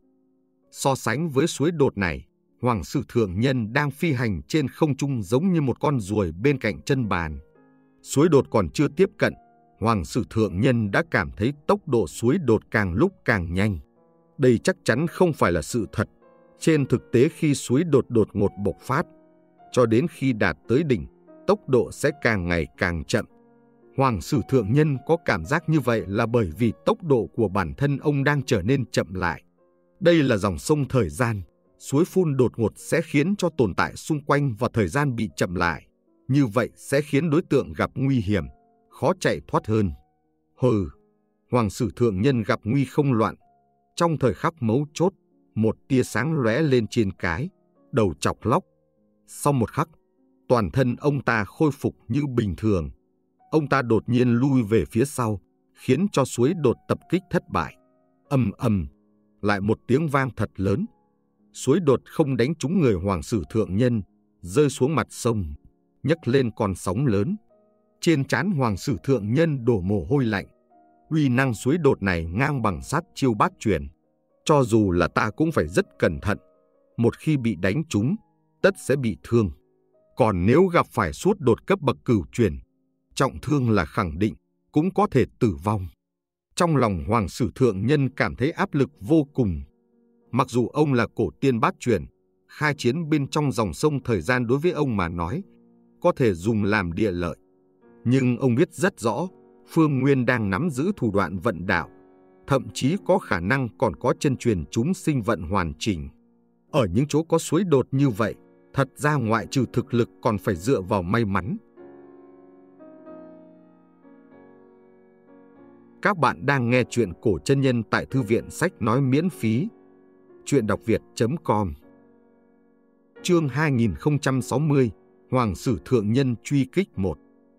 So sánh với suối đột này, Hoàng Sử Thượng Nhân đang phi hành trên không trung giống như một con ruồi bên cạnh chân bàn. Suối đột còn chưa tiếp cận, Hoàng Sử Thượng Nhân đã cảm thấy tốc độ suối đột càng lúc càng nhanh. Đây chắc chắn không phải là sự thật. Trên thực tế khi suối đột đột ngột bộc phát, cho đến khi đạt tới đỉnh, tốc độ sẽ càng ngày càng chậm. Hoàng Sử Thượng Nhân có cảm giác như vậy là bởi vì tốc độ của bản thân ông đang trở nên chậm lại. Đây là dòng sông thời gian, suối phun đột ngột sẽ khiến cho tồn tại xung quanh và thời gian bị chậm lại. Như vậy sẽ khiến đối tượng gặp nguy hiểm, khó chạy thoát hơn. Hừ, Hoàng Sử Thượng Nhân gặp nguy không loạn. Trong thời khắc mấu chốt, một tia sáng lóe lên trên cái đầu chọc lóc. Sau một khắc, toàn thân ông ta khôi phục như bình thường. Ông ta đột nhiên lui về phía sau, khiến cho suối đột tập kích thất bại. Ầm ầm, lại một tiếng vang thật lớn. Suối đột không đánh trúng người Hoàng Sử Thượng Nhân, rơi xuống mặt sông, nhấc lên con sóng lớn. Trên trán Hoàng Sử Thượng Nhân đổ mồ hôi lạnh. Uy năng suối đột này ngang bằng sát chiêu bát truyền. Cho dù là ta cũng phải rất cẩn thận. Một khi bị đánh trúng, tất sẽ bị thương. Còn nếu gặp phải suốt đột cấp bậc cửu truyền, trọng thương là khẳng định, cũng có thể tử vong. Trong lòng Hoàng Sử Thượng Nhân cảm thấy áp lực vô cùng. Mặc dù ông là cổ tiên bát truyền, khai chiến bên trong dòng sông thời gian đối với ông mà nói, có thể dùng làm địa lợi. Nhưng ông biết rất rõ, Phương Nguyên đang nắm giữ thủ đoạn vận đạo, thậm chí có khả năng còn có chân truyền chúng sinh vận hoàn chỉnh. Ở những chỗ có suối đột như vậy, thật ra ngoại trừ thực lực còn phải dựa vào may mắn. Các bạn đang nghe chuyện cổ chân nhân tại Thư viện Sách Nói miễn phí. Chuyện đọc việt chấm com. Chương hai nghìn không trăm sáu mươi, Hoàng Sử Thượng Nhân truy kích một.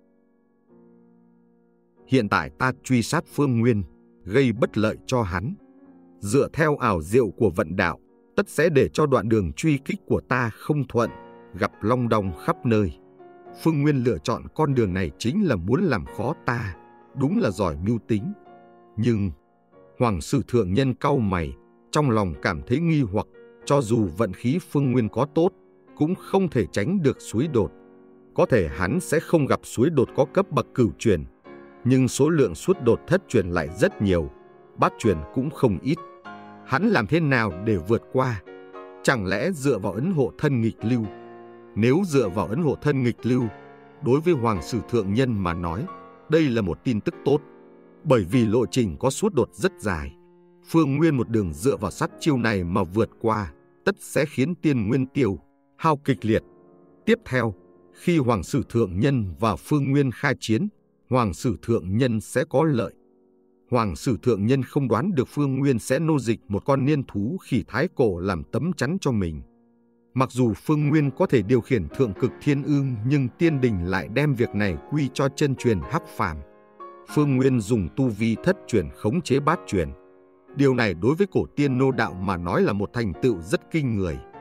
Hiện tại ta truy sát Phương Nguyên, gây bất lợi cho hắn. Dựa theo ảo diệu của vận đạo, tất sẽ để cho đoạn đường truy kích của ta không thuận, gặp long đong khắp nơi. Phương Nguyên lựa chọn con đường này chính là muốn làm khó ta, đúng là giỏi mưu tính. Nhưng Hoàng Sử Thượng Nhân cau mày, trong lòng cảm thấy nghi hoặc, cho dù vận khí Phương Nguyên có tốt, cũng không thể tránh được suối đột. Có thể hắn sẽ không gặp suối đột có cấp bậc cửu truyền, nhưng số lượng suốt đột thất truyền lại rất nhiều, bát truyền cũng không ít. Hắn làm thế nào để vượt qua? Chẳng lẽ dựa vào ấn hộ thân nghịch lưu? Nếu dựa vào ấn hộ thân nghịch lưu, đối với Hoàng Sử Thượng Nhân mà nói, đây là một tin tức tốt. Bởi vì lộ trình có suốt đột rất dài, Phương Nguyên một đường dựa vào sát chiêu này mà vượt qua, tất sẽ khiến tiên nguyên tiêu hao kịch liệt. Tiếp theo, khi Hoàng Sử Thượng Nhân và Phương Nguyên khai chiến, Hoàng Sử Thượng Nhân sẽ có lợi. Hoàng Sử Thượng Nhân không đoán được Phương Nguyên sẽ nô dịch một con niên thú khỉ thái cổ làm tấm chắn cho mình. Mặc dù Phương Nguyên có thể điều khiển thượng cực thiên ương, nhưng tiên đình lại đem việc này quy cho chân truyền Hắc Phàm. Phương Nguyên dùng tu vi thất truyền khống chế bát truyền. Điều này đối với cổ tiên nô đạo mà nói là một thành tựu rất kinh người.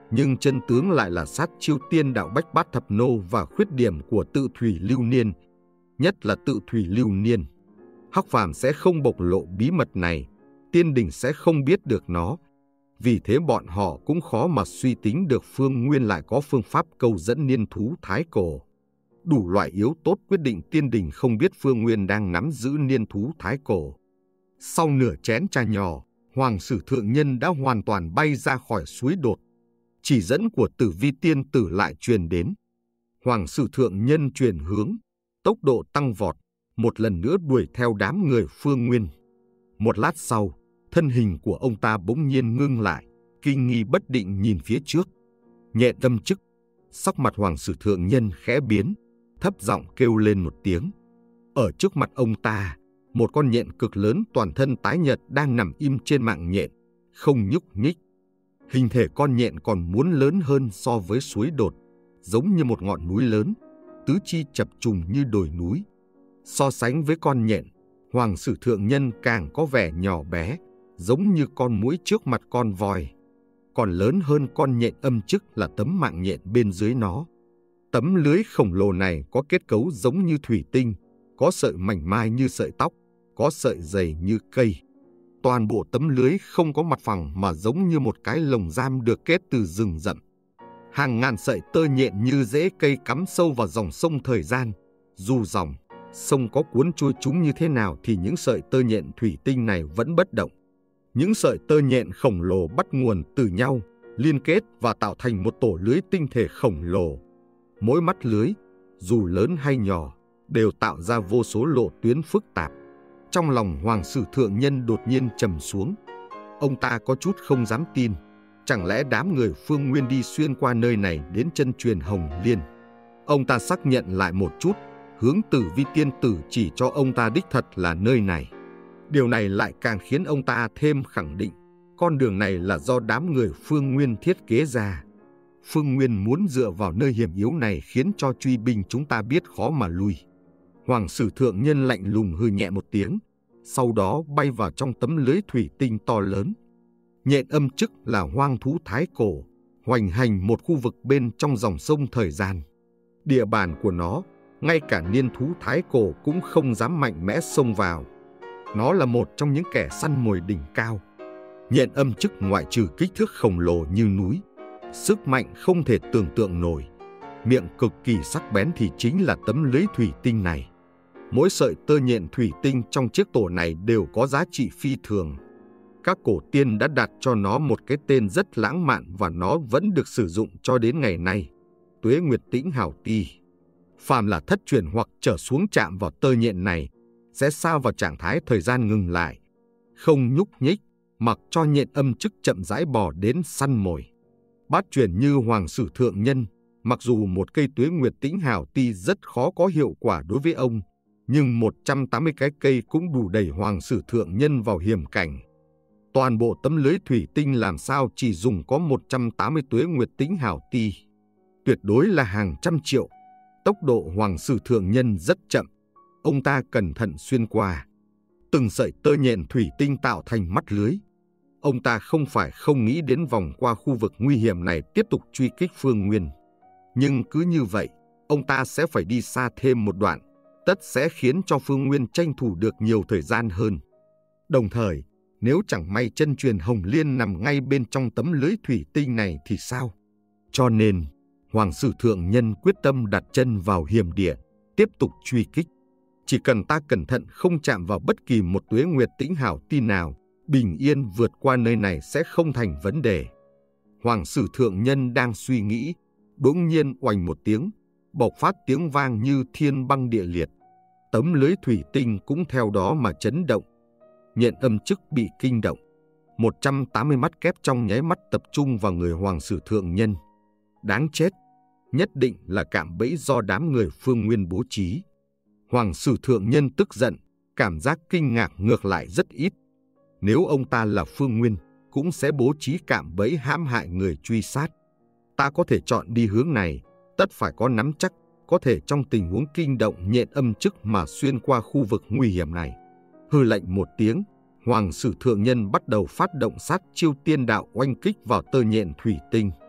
Nhưng chân tướng lại là sát chiêu tiên đạo Bách Bát Thập Nô và khuyết điểm của Tự Thủy Lưu Niên, nhất là Tự Thủy Lưu Niên. Hắc phàm sẽ không bộc lộ bí mật này, tiên đình sẽ không biết được nó. Vì thế bọn họ cũng khó mà suy tính được Phương Nguyên lại có phương pháp câu dẫn niên thú thái cổ. Đủ loại yếu tố quyết định tiên đình không biết Phương Nguyên đang nắm giữ niên thú thái cổ. Sau nửa chén trà nhỏ, Hoàng Sử Thượng Nhân đã hoàn toàn bay ra khỏi suối đột. Chỉ dẫn của Tử Vi Tiên Tử lại truyền đến. Hoàng Sử Thượng Nhân chuyển hướng, tốc độ tăng vọt, một lần nữa đuổi theo đám người Phương Nguyên. Một lát sau, thân hình của ông ta bỗng nhiên ngưng lại, kinh nghi bất định nhìn phía trước. Nhện Âm Chức, sắc mặt Hoàng Sử Thượng Nhân khẽ biến, thấp giọng kêu lên một tiếng. Ở trước mặt ông ta, một con nhện cực lớn toàn thân tái nhợt đang nằm im trên mạng nhện, không nhúc nhích. Hình thể con nhện còn muốn lớn hơn so với suối đột, giống như một ngọn núi lớn, tứ chi chập trùng như đồi núi. So sánh với con nhện, Hoàng Sử Thượng Nhân càng có vẻ nhỏ bé, giống như con muỗi trước mặt con voi. Còn lớn hơn con nhện Âm Chức là tấm mạng nhện bên dưới nó. Tấm lưới khổng lồ này có kết cấu giống như thủy tinh, có sợi mảnh mai như sợi tóc, có sợi dày như cây. Toàn bộ tấm lưới không có mặt phẳng mà giống như một cái lồng giam được kết từ rừng rậm. Hàng ngàn sợi tơ nhện như rễ cây cắm sâu vào dòng sông thời gian. Dù dòng sông có cuốn trôi chúng như thế nào thì những sợi tơ nhện thủy tinh này vẫn bất động. Những sợi tơ nhện khổng lồ bắt nguồn từ nhau, liên kết và tạo thành một tổ lưới tinh thể khổng lồ. Mỗi mắt lưới, dù lớn hay nhỏ, đều tạo ra vô số lộ tuyến phức tạp. Trong lòng Hoàng Sử Thượng Nhân đột nhiên trầm xuống. Ông ta có chút không dám tin. Chẳng lẽ đám người Phương Nguyên đi xuyên qua nơi này đến chân truyền Hồng Liên? Ông ta xác nhận lại một chút, hướng Tử Vi Tiên Tử chỉ cho ông ta đích thật là nơi này. Điều này lại càng khiến ông ta thêm khẳng định con đường này là do đám người Phương Nguyên thiết kế ra. Phương Nguyên muốn dựa vào nơi hiểm yếu này khiến cho truy binh chúng ta biết khó mà lui. Hoàng Sử Thượng Nhân lạnh lùng hừ nhẹ một tiếng, sau đó bay vào trong tấm lưới thủy tinh to lớn. Nhện Âm Chức là hoang thú thái cổ, hoành hành một khu vực bên trong dòng sông thời gian. Địa bàn của nó, ngay cả niên thú thái cổ cũng không dám mạnh mẽ xông vào. Nó là một trong những kẻ săn mồi đỉnh cao. Nhện Âm Chức ngoại trừ kích thước khổng lồ như núi, sức mạnh không thể tưởng tượng nổi, miệng cực kỳ sắc bén thì chính là tấm lưới thủy tinh này. Mỗi sợi tơ nhện thủy tinh trong chiếc tổ này đều có giá trị phi thường. Các cổ tiên đã đặt cho nó một cái tên rất lãng mạn và nó vẫn được sử dụng cho đến ngày nay. Tuế Nguyệt Tĩnh Hảo Ti. Phàm là thất truyền hoặc trở xuống chạm vào tơ nhện này sẽ sa vào trạng thái thời gian ngừng lại, không nhúc nhích, mặc cho nhện Âm Chức chậm rãi bò đến săn mồi. Bát truyền như Hoàng Sử Thượng Nhân, mặc dù một cây Tuế Nguyệt Tĩnh Hảo Ti rất khó có hiệu quả đối với ông, nhưng một trăm tám mươi cái cây cũng đủ đẩy Hoàng Sử Thượng Nhân vào hiểm cảnh. Toàn bộ tấm lưới thủy tinh làm sao chỉ dùng có một trăm tám mươi Tuế Nguyệt Tĩnh Hảo Ti. Tuyệt đối là hàng trăm triệu. Tốc độ Hoàng Sử Thượng Nhân rất chậm. Ông ta cẩn thận xuyên qua. Từng sợi tơ nhện thủy tinh tạo thành mắt lưới. Ông ta không phải không nghĩ đến vòng qua khu vực nguy hiểm này tiếp tục truy kích Phương Nguyên. Nhưng cứ như vậy, ông ta sẽ phải đi xa thêm một đoạn, tất sẽ khiến cho Phương Nguyên tranh thủ được nhiều thời gian hơn. Đồng thời, nếu chẳng may chân truyền Hồng Liên nằm ngay bên trong tấm lưới thủy tinh này thì sao? Cho nên, Hoàng Sử Thượng Nhân quyết tâm đặt chân vào hiểm địa, tiếp tục truy kích. Chỉ cần ta cẩn thận không chạm vào bất kỳ một Tuế Nguyệt Tĩnh Hảo Ti nào, bình yên vượt qua nơi này sẽ không thành vấn đề. Hoàng Sử Thượng Nhân đang suy nghĩ, bỗng nhiên oành một tiếng, bộc phát tiếng vang như thiên băng địa liệt. Tấm lưới thủy tinh cũng theo đó mà chấn động. Nhện Âm Chức bị kinh động. một trăm tám mươi mắt kép trong nháy mắt tập trung vào người Hoàng Sử Thượng Nhân. Đáng chết, nhất định là cạm bẫy do đám người Phương Nguyên bố trí. Hoàng Sử Thượng Nhân tức giận, cảm giác kinh ngạc ngược lại rất ít. Nếu ông ta là Phương Nguyên, cũng sẽ bố trí cạm bẫy hãm hại người truy sát. Ta có thể chọn đi hướng này, tất phải có nắm chắc, có thể trong tình huống kinh động Nhện Âm Chức mà xuyên qua khu vực nguy hiểm này. Hừ lạnh một tiếng, Hoàng Sử Thượng Nhân bắt đầu phát động sát chiêu tiên đạo oanh kích vào tơ nhện thủy tinh.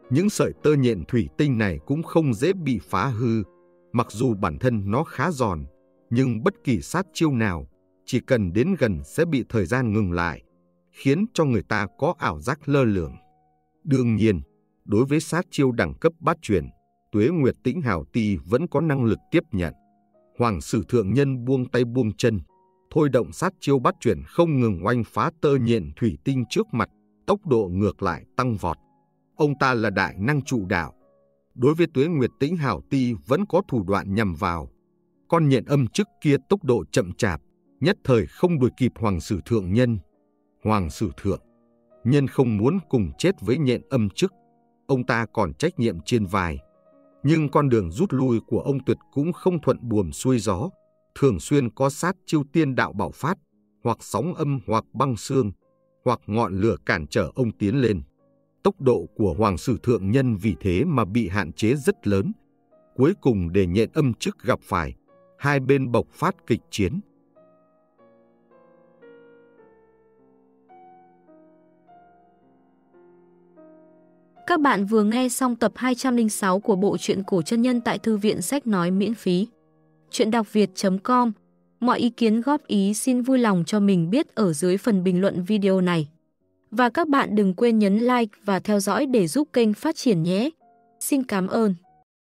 Những sợi tơ nhện thủy tinh này cũng không dễ bị phá hư, mặc dù bản thân nó khá giòn, nhưng bất kỳ sát chiêu nào chỉ cần đến gần sẽ bị thời gian ngừng lại, khiến cho người ta có ảo giác lơ lửng. Đương nhiên, đối với sát chiêu đẳng cấp bát truyền, Tuế Nguyệt Tĩnh Hào Ti vẫn có năng lực tiếp nhận. Hoàng Sử Thượng Nhân buông tay buông chân, thôi động sát chiêu bát truyền không ngừng oanh phá tơ nhện thủy tinh trước mặt, tốc độ ngược lại tăng vọt. Ông ta là đại năng trụ đạo. Đối với Tuế Nguyệt Tĩnh Hào Ti vẫn có thủ đoạn nhằm vào. Con nhện âm chức kia tốc độ chậm chạp, nhất thời không đuổi kịp Hoàng Sử Thượng Nhân. Hoàng Sử Thượng Nhân không muốn cùng chết với nhện âm chức, ông ta còn trách nhiệm trên vai. Nhưng con đường rút lui của ông tuyệt cũng không thuận buồm xuôi gió, thường xuyên có sát chiêu tiên đạo bạo phát, hoặc sóng âm hoặc băng xương, hoặc ngọn lửa cản trở ông tiến lên. Tốc độ của Hoàng Sử Thượng Nhân vì thế mà bị hạn chế rất lớn. Cuối cùng để nhện âm chức gặp phải, hai bên bộc phát kịch chiến. Các bạn vừa nghe xong tập hai trăm lẻ sáu của bộ truyện cổ chân nhân tại Thư viện Sách Nói miễn phí. Chuyện đọc việt chấm com. Mọi ý kiến góp ý xin vui lòng cho mình biết ở dưới phần bình luận video này. Và các bạn đừng quên nhấn like và theo dõi để giúp kênh phát triển nhé. Xin cảm ơn.